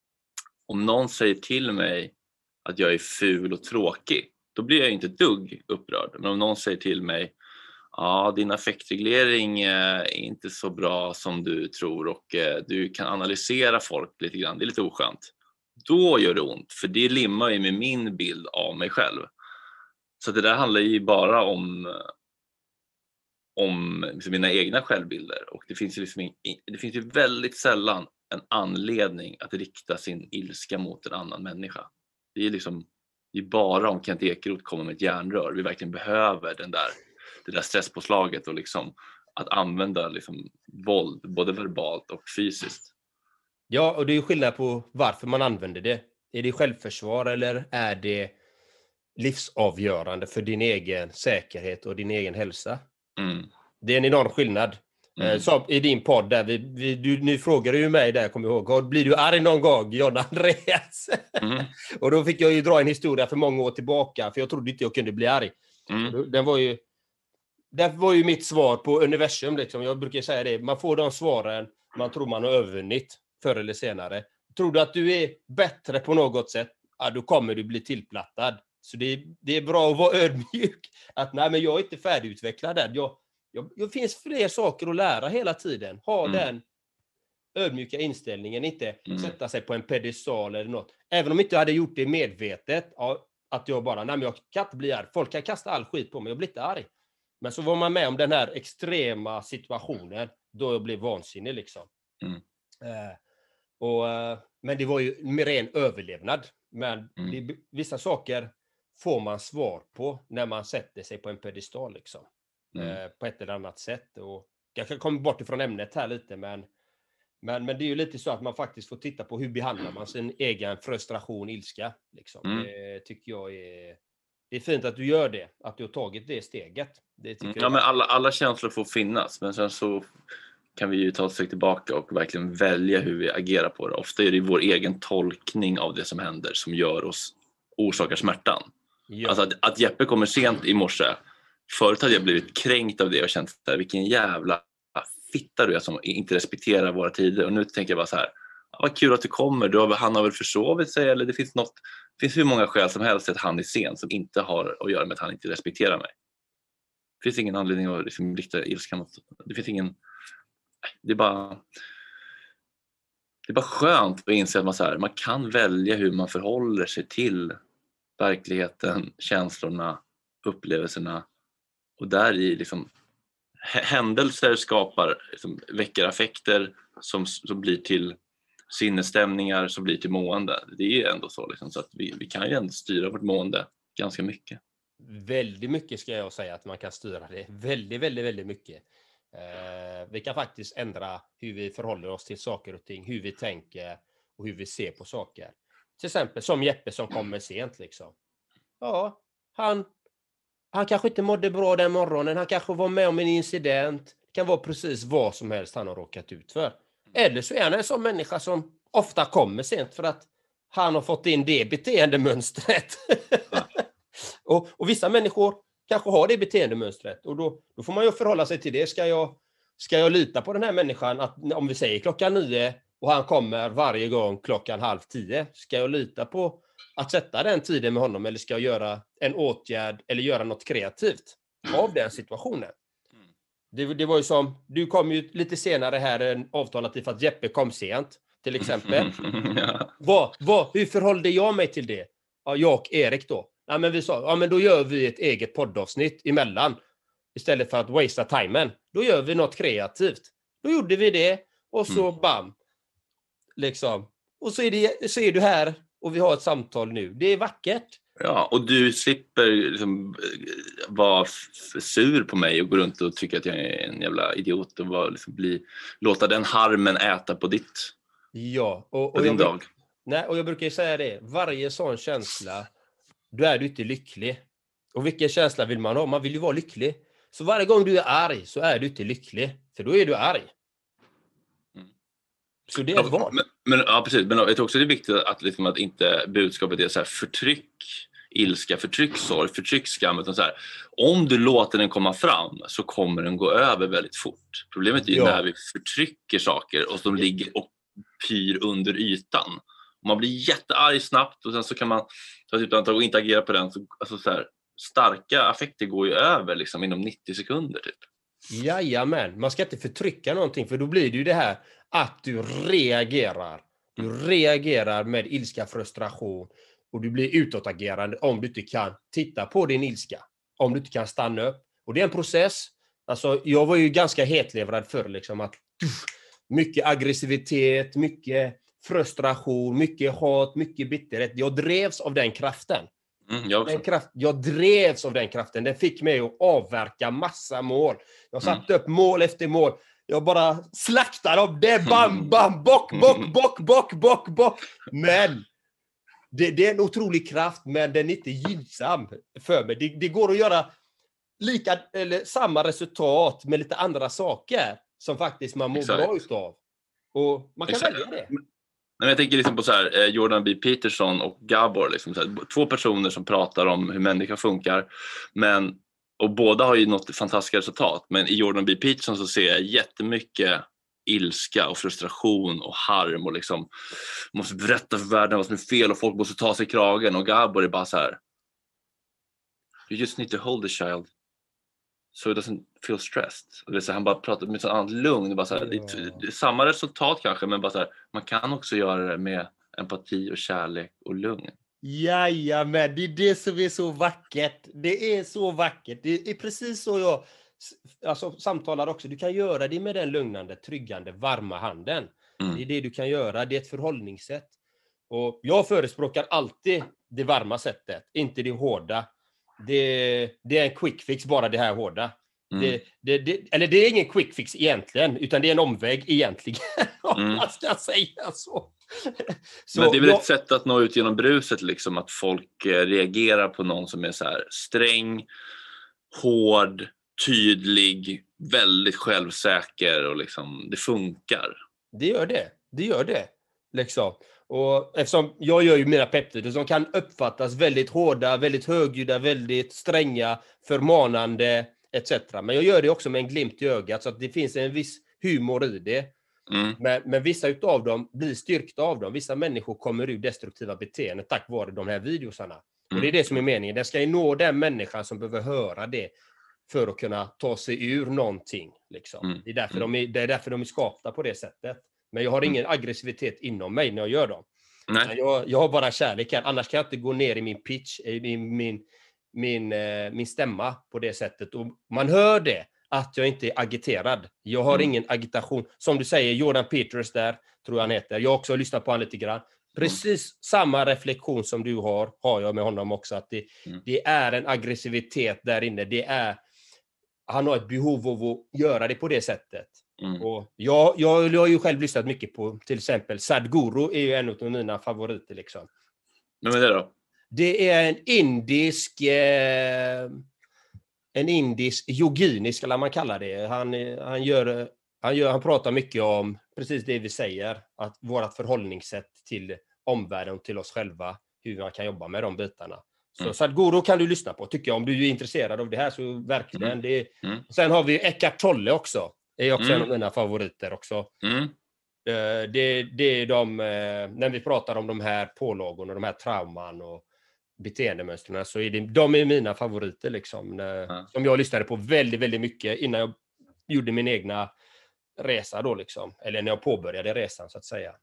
om någon säger till mig att jag är ful och tråkig, då blir jag inte dugg upprörd. Men om någon säger till mig, din affektreglering är inte så bra som du tror och du kan analysera folk lite grann, det är lite oskönt. Då gör det ont, för det limmar ju med min bild av mig själv. Så det där handlar ju bara om liksom mina egna självbilder, och det finns ju väldigt sällan en anledning att rikta sin ilska mot en annan människa. Det är bara om Kent Ekeroth kommer med ett järnrör vi verkligen behöver det där stresspåslaget och liksom att använda liksom våld både verbalt och fysiskt. Ja, och det är ju skillnad på varför man använder det. Är det självförsvar eller är det livsavgörande för din egen säkerhet och din egen hälsa? Det är en enorm skillnad. Så i din podd där, nu frågar du ju mig där, kommer jag ihåg, blir du arg någon gång, John Andreas? Och då fick jag ju dra en historia för många år tillbaka, för jag trodde inte jag kunde bli arg. Det var ju mitt svar på universum liksom. Jag brukar säga det, man får de svaren man tror man har övervunnit förr eller senare. Tror du att du är bättre på något sätt, då kommer du bli tillplattad. Så det är bra att vara ödmjuk. Att nej, men jag är inte färdigutvecklad där. Jag finns fler saker att lära hela tiden. Ha den ödmjuka inställningen, inte sätta sig på en pedestal eller något. Även om inte jag hade gjort det medvetet, att jag bara, nej men jag kan inte bli arg. Folk kan kasta all skit på mig, jag blir inte arg. Men så var man med om den här extrema situationen, då jag blev vansinnig liksom. Men det var ju med ren överlevnad. Men vissa saker får man svar på när man sätter sig på en pedestal liksom. På ett eller annat sätt. Och jag kan komma bort ifrån ämnet här lite, men det är ju lite så att man faktiskt får titta på hur behandlar man sin egen frustration, ilska. Liksom. Det tycker jag det är fint att du gör det. Att du har tagit det steget. Det tycker jag. Men alla känslor får finnas. Men sen så kan vi ju ta ett steg tillbaka och verkligen välja hur vi agerar på det. Ofta är det vår egen tolkning av det som händer som orsakar smärtan. Ja. Alltså att Jeppe kommer sent i morse. Förut hade jag blivit kränkt av det och känt att vilken jävla fitta du är som inte respekterar våra tider. Och nu tänker jag bara så här, vad kul att du kommer. Han har väl försovit sig, eller det finns hur många skäl som helst att han är sen som inte har att göra med att han inte respekterar mig. Det finns ingen anledning att liksom rikta ilskan mot. Det finns ingen. Det är bara skönt att inse att man kan välja hur man förhåller sig till verkligheten, känslorna, upplevelserna, och där i liksom händelser väcker affekter som blir till sinnesstämningar som blir till mående. Det är ändå så liksom, så att vi kan ju ändå styra vårt mående ganska mycket. Väldigt mycket ska jag säga att man kan styra det. Väldigt, väldigt, väldigt mycket. Vi kan faktiskt ändra hur vi förhåller oss till saker och ting, hur vi tänker och hur vi ser på saker. Till exempel som Jeppe som kommer sent liksom. Ja, han kanske inte mådde bra den morgonen. Han kanske var med om en incident. Det kan vara precis vad som helst han har råkat ut för. Eller så är han en sån människa som ofta kommer sent för att han har fått in det beteendemönstret. och vissa människor kanske har det beteendemönstret. Och då får man ju förhålla sig till det. Ska jag lita på den här människan att om vi säger 9:00 och han kommer varje gång 9:30. Ska jag lita på att sätta den tiden med honom, eller ska jag göra en åtgärd eller göra något kreativt av den situationen? Det var ju som, du kom ju lite senare här än avtalat för att Jeppe kom sent, till exempel. Hur förhållde jag mig till det? Ja, jag och Erik då. Ja, men vi sa, men då gör vi ett eget poddavsnitt emellan. Istället för att wastea timen. Då gör vi något kreativt. Då gjorde vi det, och så bam. Liksom. Och så är du här, och vi har ett samtal nu. Det är vackert. Ja, och du slipper liksom vara sur på mig och gå runt och tycka att jag är en jävla idiot och låta den harmen äta på ditt. Ja, och din dag. Nej, och jag brukar ju säga det. Varje sån känsla, då är du inte lycklig. Och vilken känsla vill man ha? Man vill ju vara lycklig. Så varje gång du är arg så är du inte lycklig. För då är du arg. Så det är ett val. Ja, precis. Men jag tror också det är viktigt att inte budskapet är så här förtryck, ilska, förtryck, sorg, förtryck, skam. Utan så här, om du låter den komma fram så kommer den gå över väldigt fort. Problemet är ju när vi förtrycker saker och som ligger och pyr under ytan. Och man blir jättearg snabbt och sen så kan man ta ett antag och inte agera på den. Så här, starka affekter går ju över liksom inom 90 sekunder typ. Jajamän, man ska inte förtrycka någonting, för då blir det ju det här att du reagerar. Du reagerar med ilska, frustration, och du blir utåtagerande om du inte kan titta på din ilska. Om du inte kan stanna upp. Och det är en process. Alltså, jag var ju ganska hetlevrad förr liksom, att mycket aggressivitet, mycket frustration, mycket hat, mycket bitterhet. Jag drevs av den kraften. Jag drevs av den kraften. Den fick mig att avverka massa mål. Jag satte upp mål efter mål. Jag bara slaktade av det. Bam, bam, bock. Men det är en otrolig kraft, men den är inte gynnsam för mig. Det går att göra samma resultat med lite andra saker som faktiskt man mår bra utav. Och man kan välja det. Men jag tänker liksom på så här, Jordan B. Peterson och Gabor, liksom så här, 2 personer som pratar om hur människan funkar, och båda har ju något fantastiska resultat. Men i Jordan B. Peterson så ser jag jättemycket ilska och frustration och harm och liksom måste berätta för världen vad som är fel och folk måste ta sig i kragen, och Gabor är bara så här, You just need to hold the child so it doesn't feel stressed. Och det är så, han bara pratar med sånt annat lugn. Det är bara så här, det är samma resultat kanske, men bara så här, man kan också göra det med empati och kärlek och lugn. Jajamän, det är det som är så vackert. Det är så vackert. Det är precis så jag samtalar också. Du kan göra det med den lugnande, tryggande, varma handen. Det är det du kan göra. Det är ett förhållningssätt. Och jag förespråkar alltid det varma sättet, inte det hårda. Det är en quick fix, bara det här hårda. Eller det är ingen quick fix egentligen, utan det är en omväg egentligen. Om man ska säga så. Men det är väl ett sätt att nå ut genom bruset, liksom, att folk reagerar på någon som är så här sträng, hård, tydlig, väldigt självsäker, och liksom det funkar. Det gör det. Liksom. Och eftersom jag gör ju mina peptider som kan uppfattas väldigt hårda, väldigt högljudda, väldigt stränga, förmanande etc. Men jag gör det också med en glimt i ögat, så att det finns en viss humor i det. Men vissa utav dem blir styrkta av dem. Vissa människor kommer ur destruktiva beteenden tack vare de här videosarna. Och det är det som är meningen. Det ska ju nå den människan som behöver höra det för att kunna ta sig ur någonting. Liksom. Det är därför de är skapta på det sättet. Men jag har ingen aggressivitet inom mig när jag gör dem. Jag har bara kärlek här. Annars kan jag inte gå ner i min pitch, i min stämma på det sättet. Och man hör det, att jag inte är agiterad. Jag har ingen agitation. Som du säger, Jordan Peters där, tror jag han heter. Jag har också lyssnat på honom lite grann. Precis samma reflektion som du har jag med honom också. Att det är en aggressivitet där inne. Han har ett behov av att göra det på det sättet. Och jag har ju själv lyssnat mycket på, till exempel Sadhguru är ju en av mina favoriter. Liksom. Vem är det då? Det är en indisk yogini, skulle man kalla det. Han pratar mycket om precis det vi säger, att vårt förhållningssätt till omvärlden och till oss själva, hur man kan jobba med de bitarna. Så Sadhguru kan du lyssna på, tycker jag, om du är intresserad av det här, så verkligen. Sen har vi Eckhart Tolle också. Det är också en av mina favoriter också. Det är de, när vi pratar om de här pålagorna, de här trauman och beteendemönstren, så är de är mina favoriter liksom, som jag lyssnade på väldigt, väldigt mycket innan jag gjorde min egna resa då liksom, eller när jag påbörjade resan så att säga.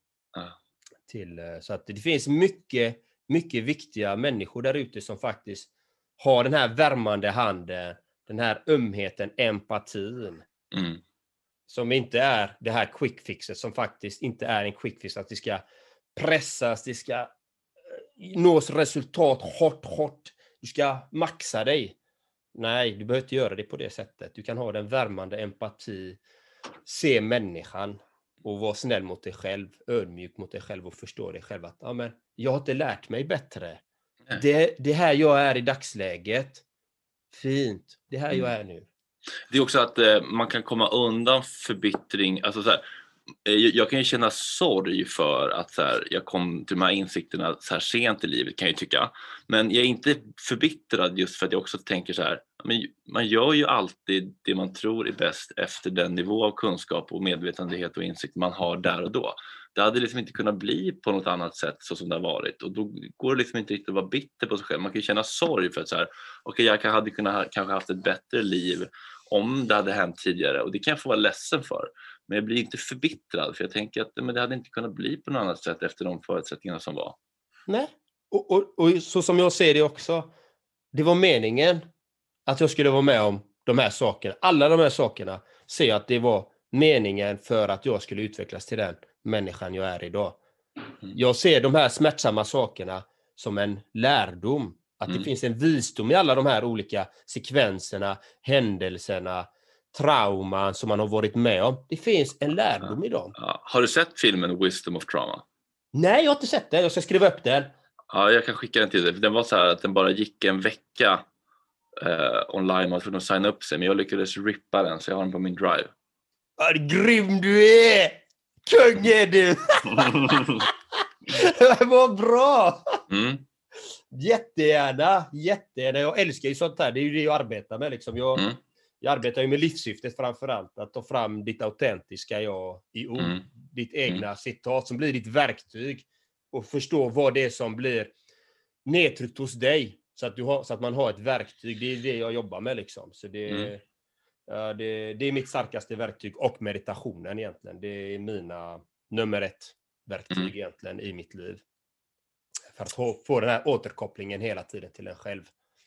Så att det finns mycket, mycket viktiga människor där ute som faktiskt har den här värmande handen, den här ömheten, empatin. Som inte är det här quick fixet, som faktiskt inte är en quick fix, att det ska pressas, det ska nås resultat hårt. Du ska maxa dig. Nej, du behöver inte göra det på det sättet. Du kan ha den värmande empati, se människan och vara snäll mot dig själv, ödmjuk mot dig själv och förstå dig själv att men jag har inte lärt mig bättre. Det här jag är i dagsläget. Fint. Det här jag är nu. Det är också att man kan komma undan förbittring. Alltså så här, jag kan ju känna sorg för att så här, jag kom till de här insikterna så här sent i livet, kan jag tycka. Men jag är inte förbittrad just för att jag också tänker så här, men man gör ju alltid det man tror är bäst efter den nivå av kunskap och medvetenhet och insikt man har där och då. Det hade liksom inte kunnat bli på något annat sätt så som det har varit. Och då går det liksom inte riktigt att vara bitter på sig själv. Man kan ju känna sorg för att så här, okej, jag hade kunnat kanske haft ett bättre liv om det hade hänt tidigare. Och det kan jag få vara ledsen för. Men jag blir inte förbittrad, för jag tänker att men det hade inte kunnat bli på något annat sätt efter de förutsättningarna som var. Nej, och så som jag ser det också, det var meningen att jag skulle vara med om de här sakerna. Alla de här sakerna ser jag att det var meningen för att jag skulle utvecklas till den människan jag är idag. Jag ser de här smärtsamma sakerna som en lärdom. Att det finns en visdom i alla de här olika sekvenserna, händelserna, trauman som man har varit med om. Det finns en lärdom i dem. Ja. Har du sett filmen Wisdom of Trauma? Nej, jag har inte sett den. Jag ska skriva upp den. Ja, jag kan skicka den till dig. Den var så här att den bara gick en vecka online. Man kunde signa upp sig, men jag lyckades rippa den, så jag har den på min drive. Vad grym du är! Kung är du! Vad bra! Jättegärna. Jag älskar ju sånt här. Det är ju det jag arbetar med. Liksom. Jag arbetar ju med livssyftet framförallt. Att ta fram ditt autentiska jag i ord. Ditt egna citat som blir ditt verktyg. Och förstå vad det är som blir nedtryckt hos dig. så att man har ett verktyg. Det är det jag jobbar med liksom. Så det är mitt starkaste verktyg, och meditationen egentligen. Det är mina nummer 1 verktyg egentligen i mitt liv. För att få den här återkopplingen hela tiden till en själv.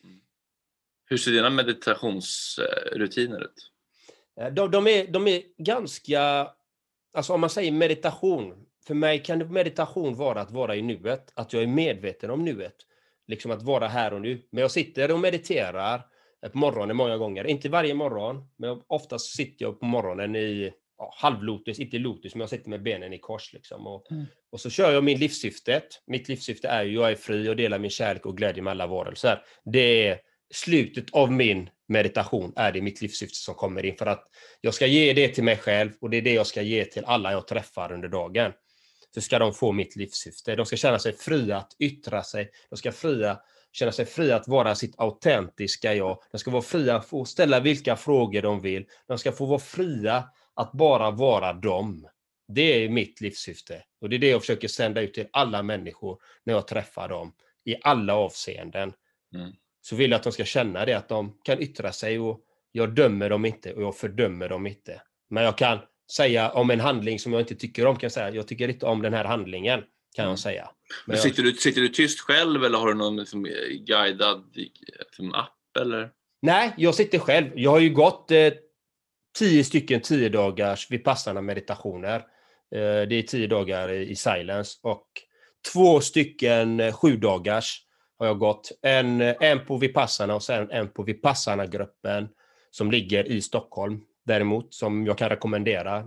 Hur ser dina meditationsrutiner ut? De är ganska... Alltså om man säger meditation, för mig kan meditation vara att vara i nuet. Att jag är medveten om nuet. Liksom att vara här och nu. Men jag sitter och mediterar på morgonen många gånger. Inte varje morgon, men oftast sitter jag på morgonen i halvlotus, inte lotus, men jag sitter med benen i kors liksom. Och så kör jag min livssyftet. Mitt livssyfte är ju, jag är fri och delar min kärlek och glädje med alla varelser. Det är slutet av min meditation, är det mitt livssyfte som kommer in, för att jag ska ge det till mig själv, och det är det jag ska ge till alla jag träffar under dagen. Så ska de få mitt livssyfte. De ska känna sig fria att yttra sig. De ska känna sig fria att vara sitt autentiska jag. De ska vara fria att få ställa vilka frågor de vill. De ska få vara fria att bara vara dem. Det är mitt livssyfte. Och det är det jag försöker sända ut till alla människor när jag träffar dem. I alla avseenden. Så vill jag att de ska känna det, att de kan yttra sig, och jag dömer dem inte och jag fördömer dem inte. Men jag kan säga om en handling som jag inte tycker om, kan jag säga, jag tycker inte om den här handlingen, kan jag säga. Men sitter du tyst själv, eller har du någon liksom guidad app eller? Nej, jag sitter själv. Jag har ju gått 10 stycken 10 dagars vipassana meditationer. Det är 10 dagar i silence, och 2 stycken 7 dagars har jag gått. En på vipassana och sen en på vipassana-gruppen som ligger i Stockholm. Däremot, som jag kan rekommendera.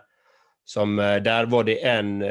Där var det en...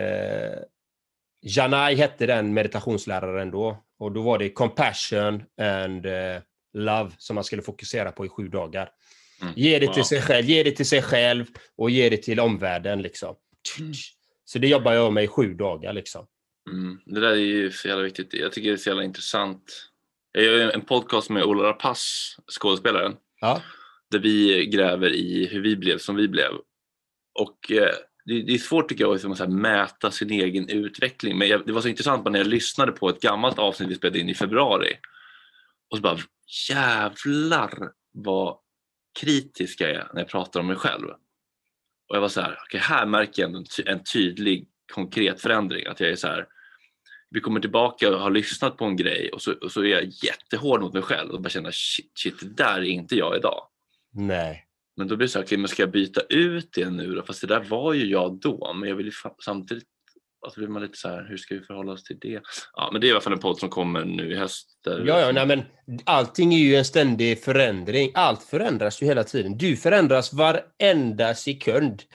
Janai hette den meditationsläraren då. Och då var det compassion and love som man skulle fokusera på i 7 dagar. Ge det till sig själv, ge det till sig själv och ge det till omvärlden liksom. Så det jobbar jag med i 7 dagar liksom. Det där är ju så jävla viktigt. Jag tycker det är så jävla intressant. Jag gör en podcast med Ola Rapace, skådespelaren. Ja. Där vi gräver i hur vi blev som vi blev. Och det är svårt tycker jag att mäta sin egen utveckling. Men det var så intressant när jag lyssnade på ett gammalt avsnitt vi spelade in i februari. Och så bara, jävlar vad kritisk jag är när jag pratar om mig själv. Och jag var så här, okej, här märker jag en tydlig, konkret förändring. Att jag är så här, vi kommer tillbaka och har lyssnat på en grej och så är jag jättehård mot mig själv och bara känner, shit, det där är inte jag idag. Nej. Men då blir det så här, okej, men ska jag byta ut det nu då? Fast det där var ju jag då, men jag vill ju samtidigt, alltså blir man lite så här, hur ska vi förhålla oss till det? Ja, men det är i alla fall en podd som kommer nu i höst. Nej, men allting är ju en ständig förändring. Allt förändras ju hela tiden. Du förändras varenda sekund.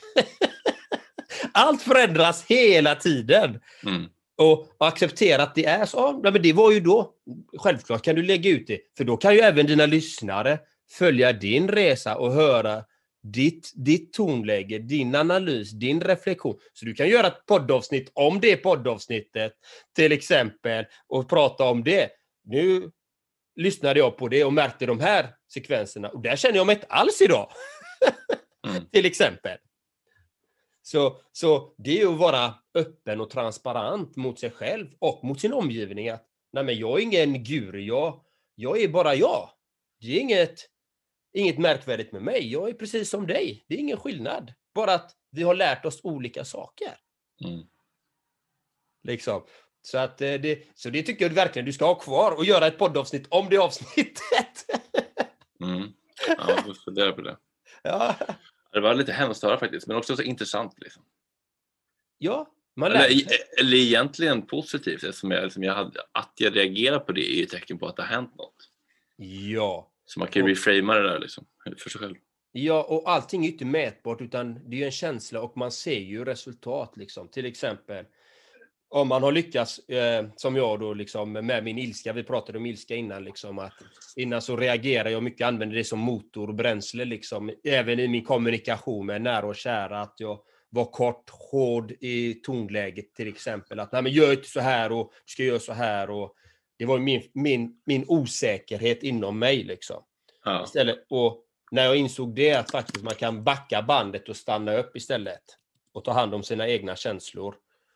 Allt förändras hela tiden. Och acceptera att det är så. Ja, men det var ju då. Självklart kan du lägga ut det. För då kan ju även dina lyssnare följa din resa och höra ditt tonläge, din analys, din reflektion. Så du kan göra ett poddavsnitt om det poddavsnittet till exempel och prata om det. Nu lyssnade jag på det och märkte de här sekvenserna och där känner jag mig inte alls idag. Till exempel. Så det är ju att vara öppen och transparent mot sig själv och mot sin omgivning. Att, nej, men jag är ingen guru, jag är bara jag. Det är inget märkvärdigt med mig. Jag är precis som dig. Det är ingen skillnad. Bara att vi har lärt oss olika saker. Liksom. Så det tycker jag verkligen du ska ha kvar och göra ett poddavsnitt om det avsnittet. Ja, jag funderar på det. Ja. Det var lite hemskt att höra faktiskt, men också så intressant liksom. Ja, eller egentligen positivt, att jag reagerar på det är ju ett tecken på att det har hänt något. Ja. Så man kan reframa det där liksom, för sig själv. Ja, och allting är inte mätbart utan det är ju en känsla och man ser ju resultat liksom. Till exempel om man har lyckats som jag då liksom med min ilska, vi pratade om ilska innan liksom, att innan så reagerar jag mycket, använder det som motor och bränsle liksom, även i min kommunikation med nära och kära, att jag var kort, hård i tonläget till exempel, att nej men gör inte så här och du ska göra så här, och det var min osäkerhet inom mig liksom. Ja. Istället, och när jag insåg det, att faktiskt man kan backa bandet och stanna upp istället och ta hand om sina egna känslor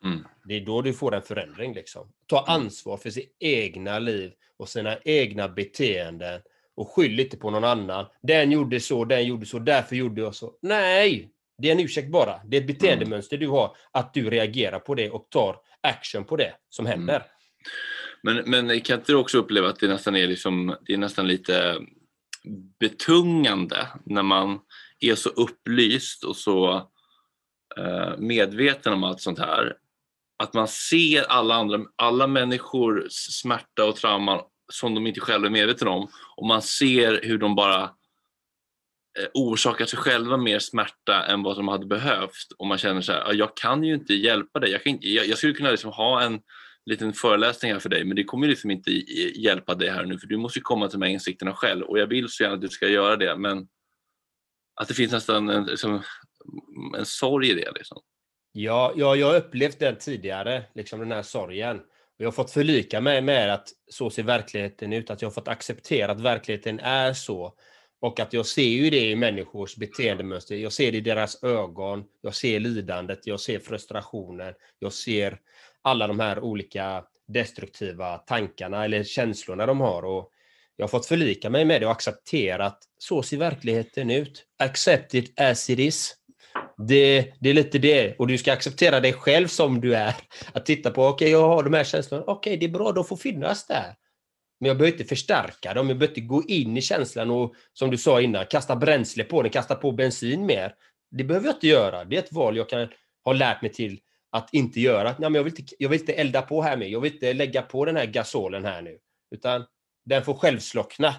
Det är då du får en förändring liksom. Ta ansvar för sitt egna liv och sina egna beteenden och skyll inte på någon annan. Den gjorde så, därför gjorde jag så. Nej, det är en ursäkt bara. Det är ett beteendemönster du har, att du reagerar på det och tar action på det som händer. Men kan inte du också uppleva att det nästan är nästan lite betungande när man är så upplyst och så medveten om allt sånt här, att man ser alla människors smärta och trauman som de inte själva är medvetna om, och man ser hur de bara orsakar sig själva mer smärta än vad de hade behövt, och man känner så här: jag kan ju inte hjälpa dig, jag skulle kunna liksom ha en liten föreläsning här för dig, men det kommer liksom inte hjälpa dig här nu, för du måste ju komma till de här insikterna själv, och jag vill så gärna att du ska göra det, men att det finns nästan en sorg i det liksom. Ja, jag har upplevt den tidigare, liksom den här sorgen. Och jag har fått förlika mig med att så ser verkligheten ut, att jag har fått acceptera att verkligheten är så. Och att jag ser ju det i människors beteendemönster. Jag ser det i deras ögon, jag ser lidandet, jag ser frustrationen, jag ser alla de här olika destruktiva tankarna eller känslorna de har. Och jag har fått förlika mig med det och acceptera att så ser verkligheten ut. Accept it as it is. Det är lite det. Och du ska acceptera dig själv som du är. Att titta på, okej, jag har de här känslorna. Okej, det är bra, de får finnas där. Men jag behöver inte förstärka dem. Jag behöver inte gå in i känslan och, som du sa innan, kasta bränsle på den, kasta på bensin mer. Det behöver jag inte göra. Det är ett val jag kan ha lärt mig till att inte göra. Nej, men jag vill inte elda på här med. Jag vill inte lägga på den här gasolen här nu. Utan den får själv slockna.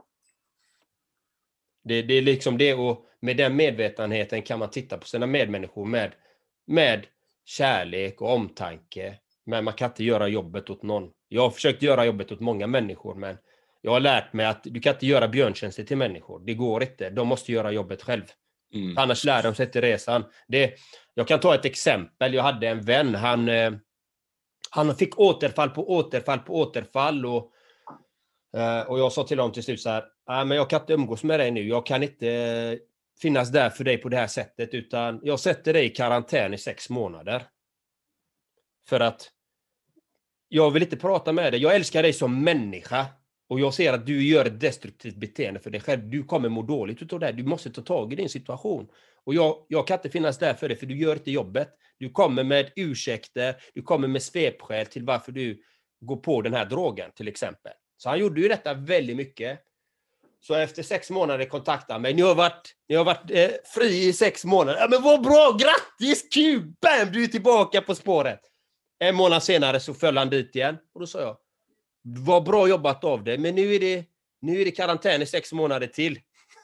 Det är liksom det, och med den medvetenheten kan man titta på sina medmänniskor med kärlek och omtanke. Men man kan inte göra jobbet åt någon. Jag har försökt göra jobbet åt många människor, men jag har lärt mig att du kan inte göra björntjänster till människor. Det går inte. De måste göra jobbet själv. Annars lär de sig till resan. Jag kan ta ett exempel. Jag hade en vän. Han fick återfall på återfall. Och jag sa till honom till slut så här: men jag kan inte umgås med dig nu. Jag kan inte finnas där för dig på det här sättet, utan jag sätter dig i karantän i 6 månader. För att jag vill inte prata med dig. Jag älskar dig som människa. Och jag ser att du gör ett destruktivt beteende för dig själv. Du kommer må dåligt utav det. Du måste ta tag i din situation. Och jag kan inte finnas där för dig, för du gör inte jobbet. Du kommer med ursäkter. Du kommer med svepskäl till varför du går på den här drogen till exempel. Så han gjorde ju detta väldigt mycket. Så efter 6 månader kontaktade han mig. Ni har varit fri i 6 månader. Ja, men vad bra! Grattis! Kul! Bam! Du är tillbaka på spåret. 1 månad senare så föll han dit igen. Och då sa jag: vad bra jobbat av det. Men nu är det karantän i 6 månader till.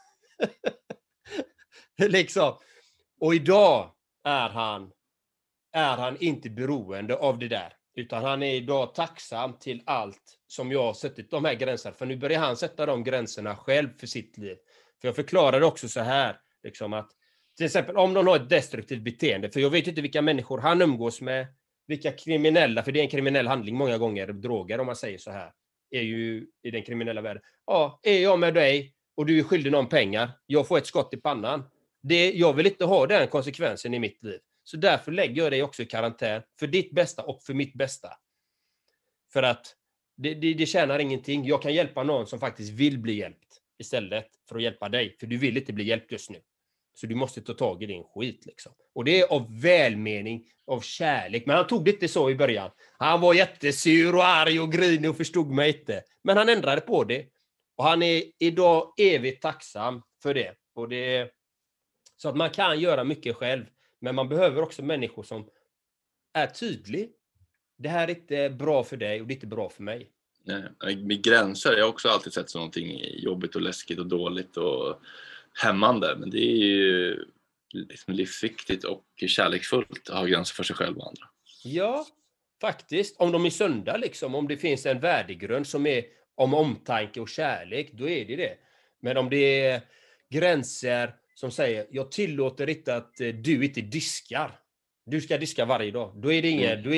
Liksom. Och idag är han inte beroende av det där. Utan han är idag tacksam till allt som jag har suttit de här gränserna. För nu börjar han sätta de gränserna själv för sitt liv. För jag förklarade också så här. Liksom att, till exempel om någon har ett destruktivt beteende. För jag vet inte vilka människor han umgås med. Vilka kriminella, för det är en kriminell handling många gånger. Droger, om man säger så här, är ju i den kriminella världen. Ja, är jag med dig och du är skyldig någon pengar. Jag får ett skott i pannan. Jag vill inte ha den konsekvensen i mitt liv. Så därför lägger jag dig också i karantän. För ditt bästa och för mitt bästa. För att det tjänar ingenting. Jag kan hjälpa någon som faktiskt vill bli hjälpt. Istället för att hjälpa dig. För du vill inte bli hjälpt just nu. Så du måste ta tag i din skit liksom. Och det är av välmening, av kärlek. Men han tog det inte så i början. Han var jättesur och arg och grinig och förstod mig inte. Men han ändrade på det. Och han är idag evigt tacksam för det. Och så att man kan göra mycket själv. Men man behöver också människor som är tydliga. Det här är inte bra för dig och det är inte bra för mig. Nej, med gränser, jag har också alltid sett som någonting jobbigt och läskigt och dåligt och hämmande. Men det är ju liksom livsviktigt och kärleksfullt att ha gränser för sig själv och andra. Ja, faktiskt. Om de är sunda liksom. Om det finns en värdegrund som är om omtanke och kärlek, då är det. Men om det är gränser som säger: jag tillåter inte att du inte diskar. Du ska diska varje dag. Då är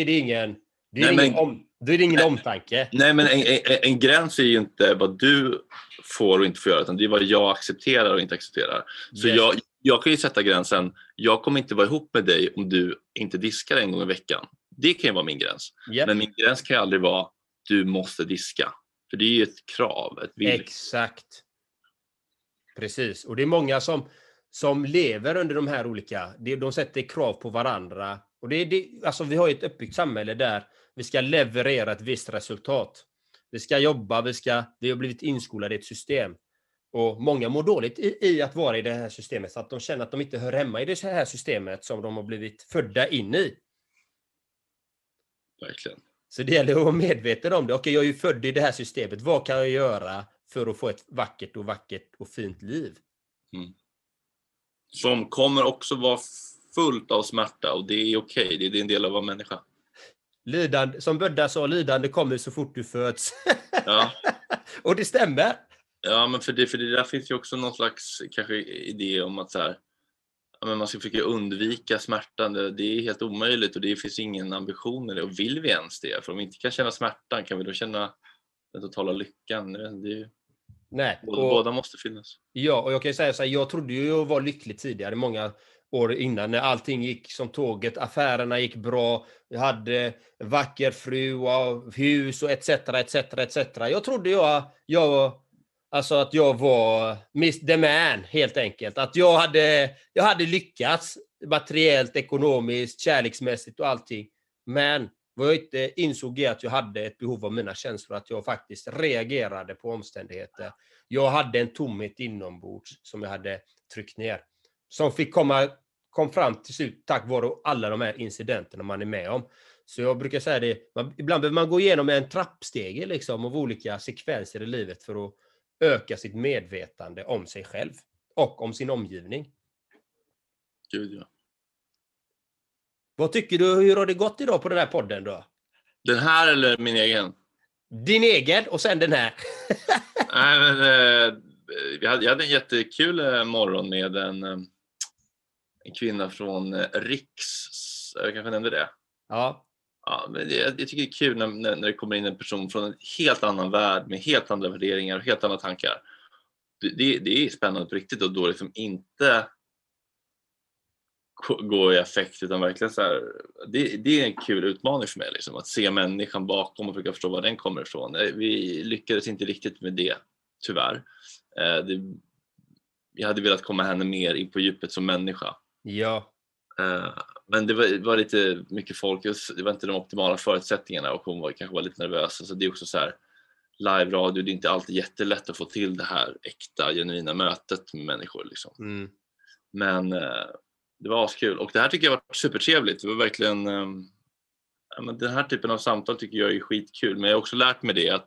det ingen omtanke. Nej, men en gräns är ju inte vad du får och inte får göra, utan det är vad jag accepterar och inte accepterar. Så yes. Jag kan ju sätta gränsen: jag kommer inte vara ihop med dig om du inte diskar en gång i veckan. Det kan ju vara min gräns. Yep. Men min gräns kan ju aldrig vara du måste diska. För det är ju ett krav, ett villkor. Exakt. Precis. Och det är många som lever under de här olika, de sätter krav på varandra. Och alltså vi har ju ett uppbyggt samhälle där vi ska leverera ett visst resultat. Vi ska jobba, vi har blivit inskolade i ett system. Och många mår dåligt i att vara i det här systemet, så att de känner att de inte hör hemma i det här systemet som de har blivit födda in i. Verkligen. Så det gäller att vara medveten om det. Okej, jag är ju född i det här systemet. Vad kan jag göra för att få ett vackert och fint liv? Mm. Som kommer också vara fullt av smärta, och det är okej. Det är en del av att vara människa. Lidande, som Bödda sa, lidande kommer så fort du föds. Ja. Och det stämmer. Ja, men för det där finns ju också någon slags kanske idé om att så här, ja, men man ska försöka undvika smärtan. Det är helt omöjligt, och det finns ingen ambition i det. Och vill vi ens det? För om vi inte kan känna smärtan, kan vi då känna den totala lyckan? Nej. Båda måste finnas. Ja, och jag kan ju säga så här, jag trodde ju jag var lycklig tidigare, många år innan, när allting gick som tåget, affärerna gick bra, jag hade vacker fru och hus och etc. Jag trodde att jag var Miss the Man, helt enkelt. Att jag hade lyckats materiellt, ekonomiskt, kärleksmässigt och allting. Men vad jag inte insåg är att jag hade ett behov av mina känslor, att jag faktiskt reagerade på omständigheter. Jag hade en tomhet inombords som jag hade tryckt ner. Som kom fram till slut tack vare alla de här incidenterna man är med om. Så jag brukar säga det, ibland behöver man gå igenom en trappstege liksom, av olika sekvenser i livet för att öka sitt medvetande om sig själv och om sin omgivning. Gud, ja. Vad tycker du, hur har det gått idag på den här podden då? Den här eller min egen? Din egen och sen den här. Nej, men, jag hade en jättekul morgon med en kvinna från Riks. Jag kanske nämnde det. Ja. Ja, men jag tycker det är kul när det kommer in en person från en helt annan värld med helt andra värderingar och helt andra tankar. Det är spännande på riktigt, och då liksom inte gå i affekt, utan verkligen så här, det är en kul utmaning för mig liksom, att se människan bakom och försöka förstå var den kommer ifrån. Vi lyckades inte riktigt med det, tyvärr. Jag hade velat komma henne mer in på djupet som människa. Ja. Men det var lite mycket folk, det var inte de optimala förutsättningarna, och hon kanske var lite nervös. Så det är också så här, live radio, det är inte alltid jättelätt att få till det här äkta, genuina mötet med människor liksom. Mm. Men det var askul, och det här tycker jag var supertrevligt. Det var verkligen men den här typen av samtal tycker jag är skitkul, men jag har också lärt mig det att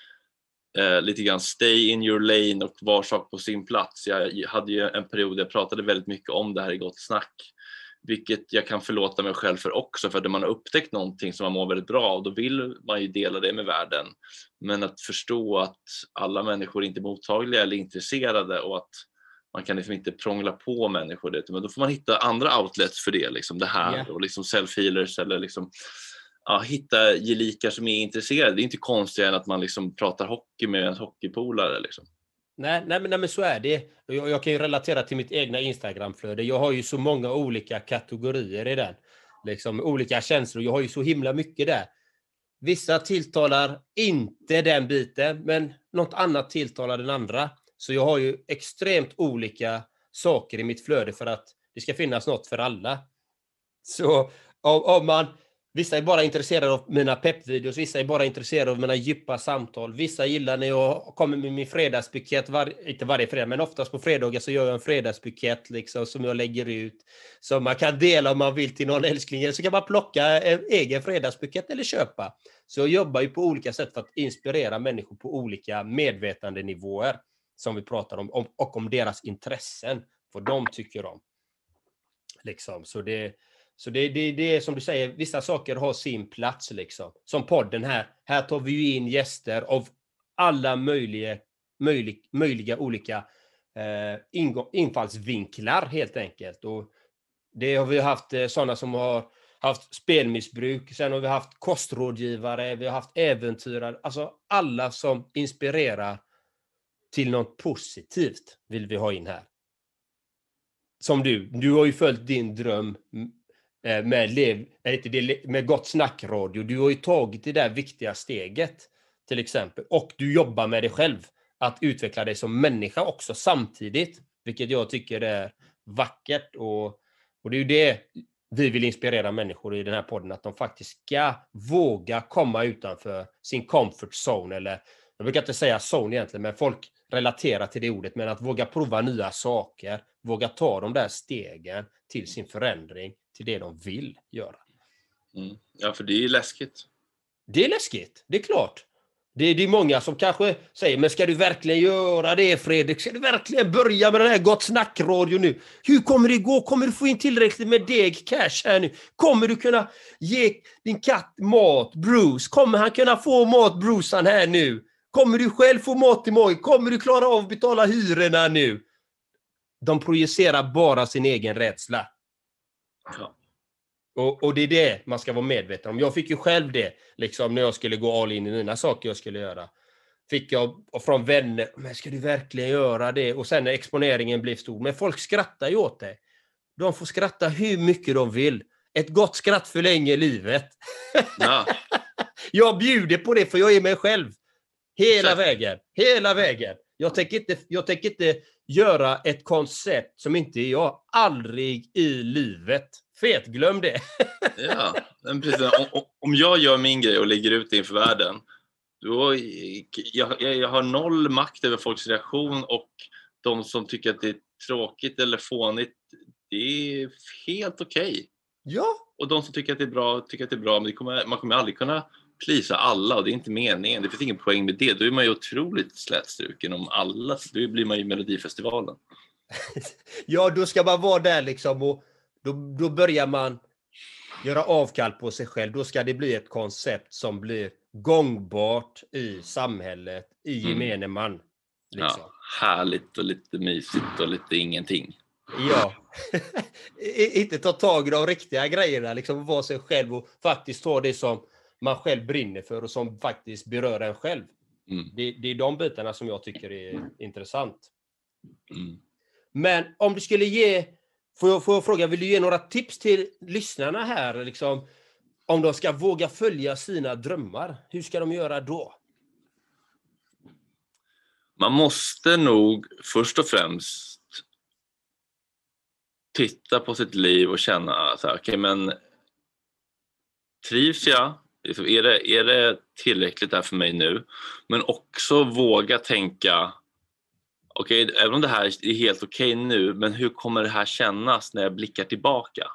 lite grann stay in your lane och var sak på sin plats. Jag hade ju en period där jag pratade väldigt mycket om det här i Gott Snack, vilket jag kan förlåta mig själv för också, för att man har upptäckt någonting som man mår väldigt bra av, då vill man ju dela det med världen. Men att förstå att alla människor är inte mottagliga eller intresserade, och att man kan liksom inte prångla på människor det, men då får man hitta andra outlets för det, liksom det här. Yeah. Och liksom self-healers, eller liksom hitta gelikar som är intresserade. Det är inte konstigt än att man liksom pratar hockey med en hockeypolare liksom. Nej, men så är det. Jag kan ju relatera till mitt egna Instagramflöde. Jag har ju så många olika kategorier i den. Liksom olika känslor. Jag har ju så himla mycket där. Vissa tilltalar inte den biten, men något annat tilltalar den andra. Så jag har ju extremt olika saker i mitt flöde för att det ska finnas något för alla. Så vissa är bara intresserade av mina peppvideos, vissa är bara intresserade av mina djupa samtal. Vissa gillar när jag kommer med min fredagsbukett, inte varje fredag, men oftast på fredagar så gör jag en fredagsbukett liksom, som jag lägger ut. Så man kan dela om man vill till någon älskling, så kan man plocka en egen fredagsbukett eller köpa. Så jag jobbar ju på olika sätt för att inspirera människor på olika medvetandenivåer som vi pratar om, och om deras intressen, vad de tycker om. Liksom. Så det är som du säger, vissa saker har sin plats liksom. Som podden här. Här tar vi ju in gäster av alla möjliga olika infallsvinklar helt enkelt. Och det har vi haft sådana som har haft spelmissbruk, sen har vi haft kostrådgivare, vi har haft äventyrare, alltså alla som inspirerar till något positivt vill vi ha in här. Som du har ju följt din dröm med Gott Snack-radio. Du har ju tagit det där viktiga steget till exempel. Och du jobbar med dig själv. Att utveckla dig som människa också samtidigt. Vilket jag tycker är vackert. Och det är ju det vi vill inspirera människor i den här podden. Att de faktiskt ska våga komma utanför sin comfort zone. Eller, jag brukar inte säga zone egentligen, men folk relaterar till det ordet. Men att våga prova nya saker. Våga ta de där stegen till sin förändring. Till det de vill göra. Ja, för det är läskigt. Det är läskigt, det är klart. Det är många som kanske säger, men ska du verkligen göra det, Fredrik? Ska du verkligen börja med den här Gott Snack-radio nu? Hur kommer det gå? Kommer du få in tillräckligt med deg cash här nu? Kommer du kunna ge din katt mat, Bruce? Kommer han kunna få mat, Bruce, här nu? Kommer du själv få mat i morgon? Kommer du klara av att betala hyrorna nu? De projicerar bara sin egen rädsla. Ja. Och det är det man ska vara medveten om. Jag fick ju själv det, liksom när jag skulle gå all in i mina saker jag skulle göra. Fick jag från vänner, men ska du verkligen göra det? Och sen när exponeringen blir stor. Men folk skrattar ju åt det. De får skratta hur mycket de vill. Ett gott skratt förlänger livet. Ja. Jag bjuder på det för jag är mig själv. Hela vägen. Jag tänker inte göra ett koncept som inte är jag. Aldrig i livet. Glöm det. Ja, men precis. Om jag gör min grej och lägger ut det inför världen, då jag har noll makt över folks reaktion, och de som tycker att det är tråkigt eller fånigt, det är helt okej. Ja. Och de som tycker att det är bra, men man kommer aldrig kunna plisa alla, och det är inte meningen. Det finns ingen poäng med det. Då är man ju otroligt slätstruken om alla. Då blir man ju Melodifestivalen. Ja, då ska man vara där liksom, och då börjar man göra avkall på sig själv. Då ska det bli ett koncept som blir gångbart i samhället, i gemene man. Liksom. Ja, härligt och lite mysigt och lite ingenting. Ja, inte ta tag i de riktiga grejerna, liksom vara sig själv och faktiskt ta det som man själv brinner för och som faktiskt berör en själv. Det är de bitarna som jag tycker är intressant. Men om du skulle får jag fråga, vill du ge några tips till lyssnarna här, liksom, om de ska våga följa sina drömmar? Hur ska de göra då? Man måste nog först och främst titta på sitt liv och känna så här, okej, men trivs jag? Är det tillräckligt där för mig nu? Men också våga tänka, okej, även om det här är helt okej nu, men hur kommer det här kännas när jag blickar tillbaka?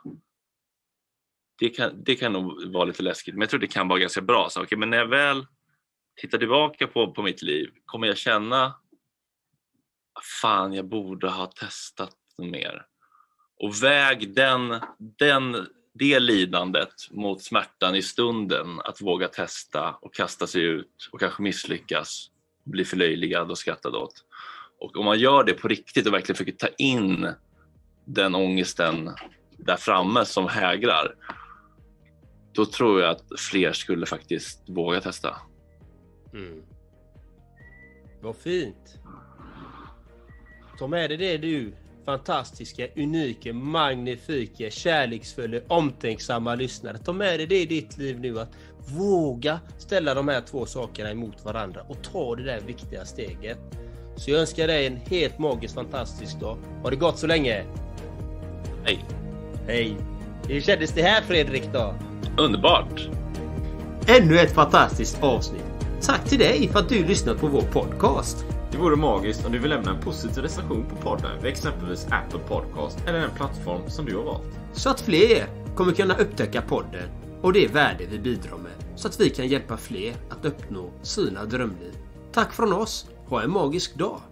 Det kan nog vara lite läskigt, men jag tror det kan vara ganska bra. Så, okej, men när jag väl tittar tillbaka på mitt liv, kommer jag känna, fan, jag borde ha testat mer. Och väg det lidandet mot smärtan i stunden, att våga testa och kasta sig ut och kanske misslyckas, bli förlöjligad och skrattad åt. Och om man gör det på riktigt och verkligen försöker ta in den ångesten där framme som hägrar, då tror jag att fler skulle faktiskt våga testa. Vad fint. Ta med dig det, du fantastiska, unika, magnifika, kärleksfulla, omtänksamma lyssnare. Ta med dig det i ditt liv nu, att våga ställa de här två sakerna emot varandra och ta det där viktiga steget. Så jag önskar dig en helt magisk, fantastisk dag. Har det gått så länge? Hej. Hur kändes det här, Fredrik, då? Underbart. Ännu ett fantastiskt avsnitt. Tack till dig för att du lyssnat på vår podcast. Det vore magiskt om du vill lämna en positiv recension på podden vid exempelvis Apple Podcast eller den plattform som du har valt. Så att fler kommer kunna upptäcka podden och det värde vi bidrar med. Så att vi kan hjälpa fler att uppnå sina drömliv. Tack från oss. Ha en magisk dag.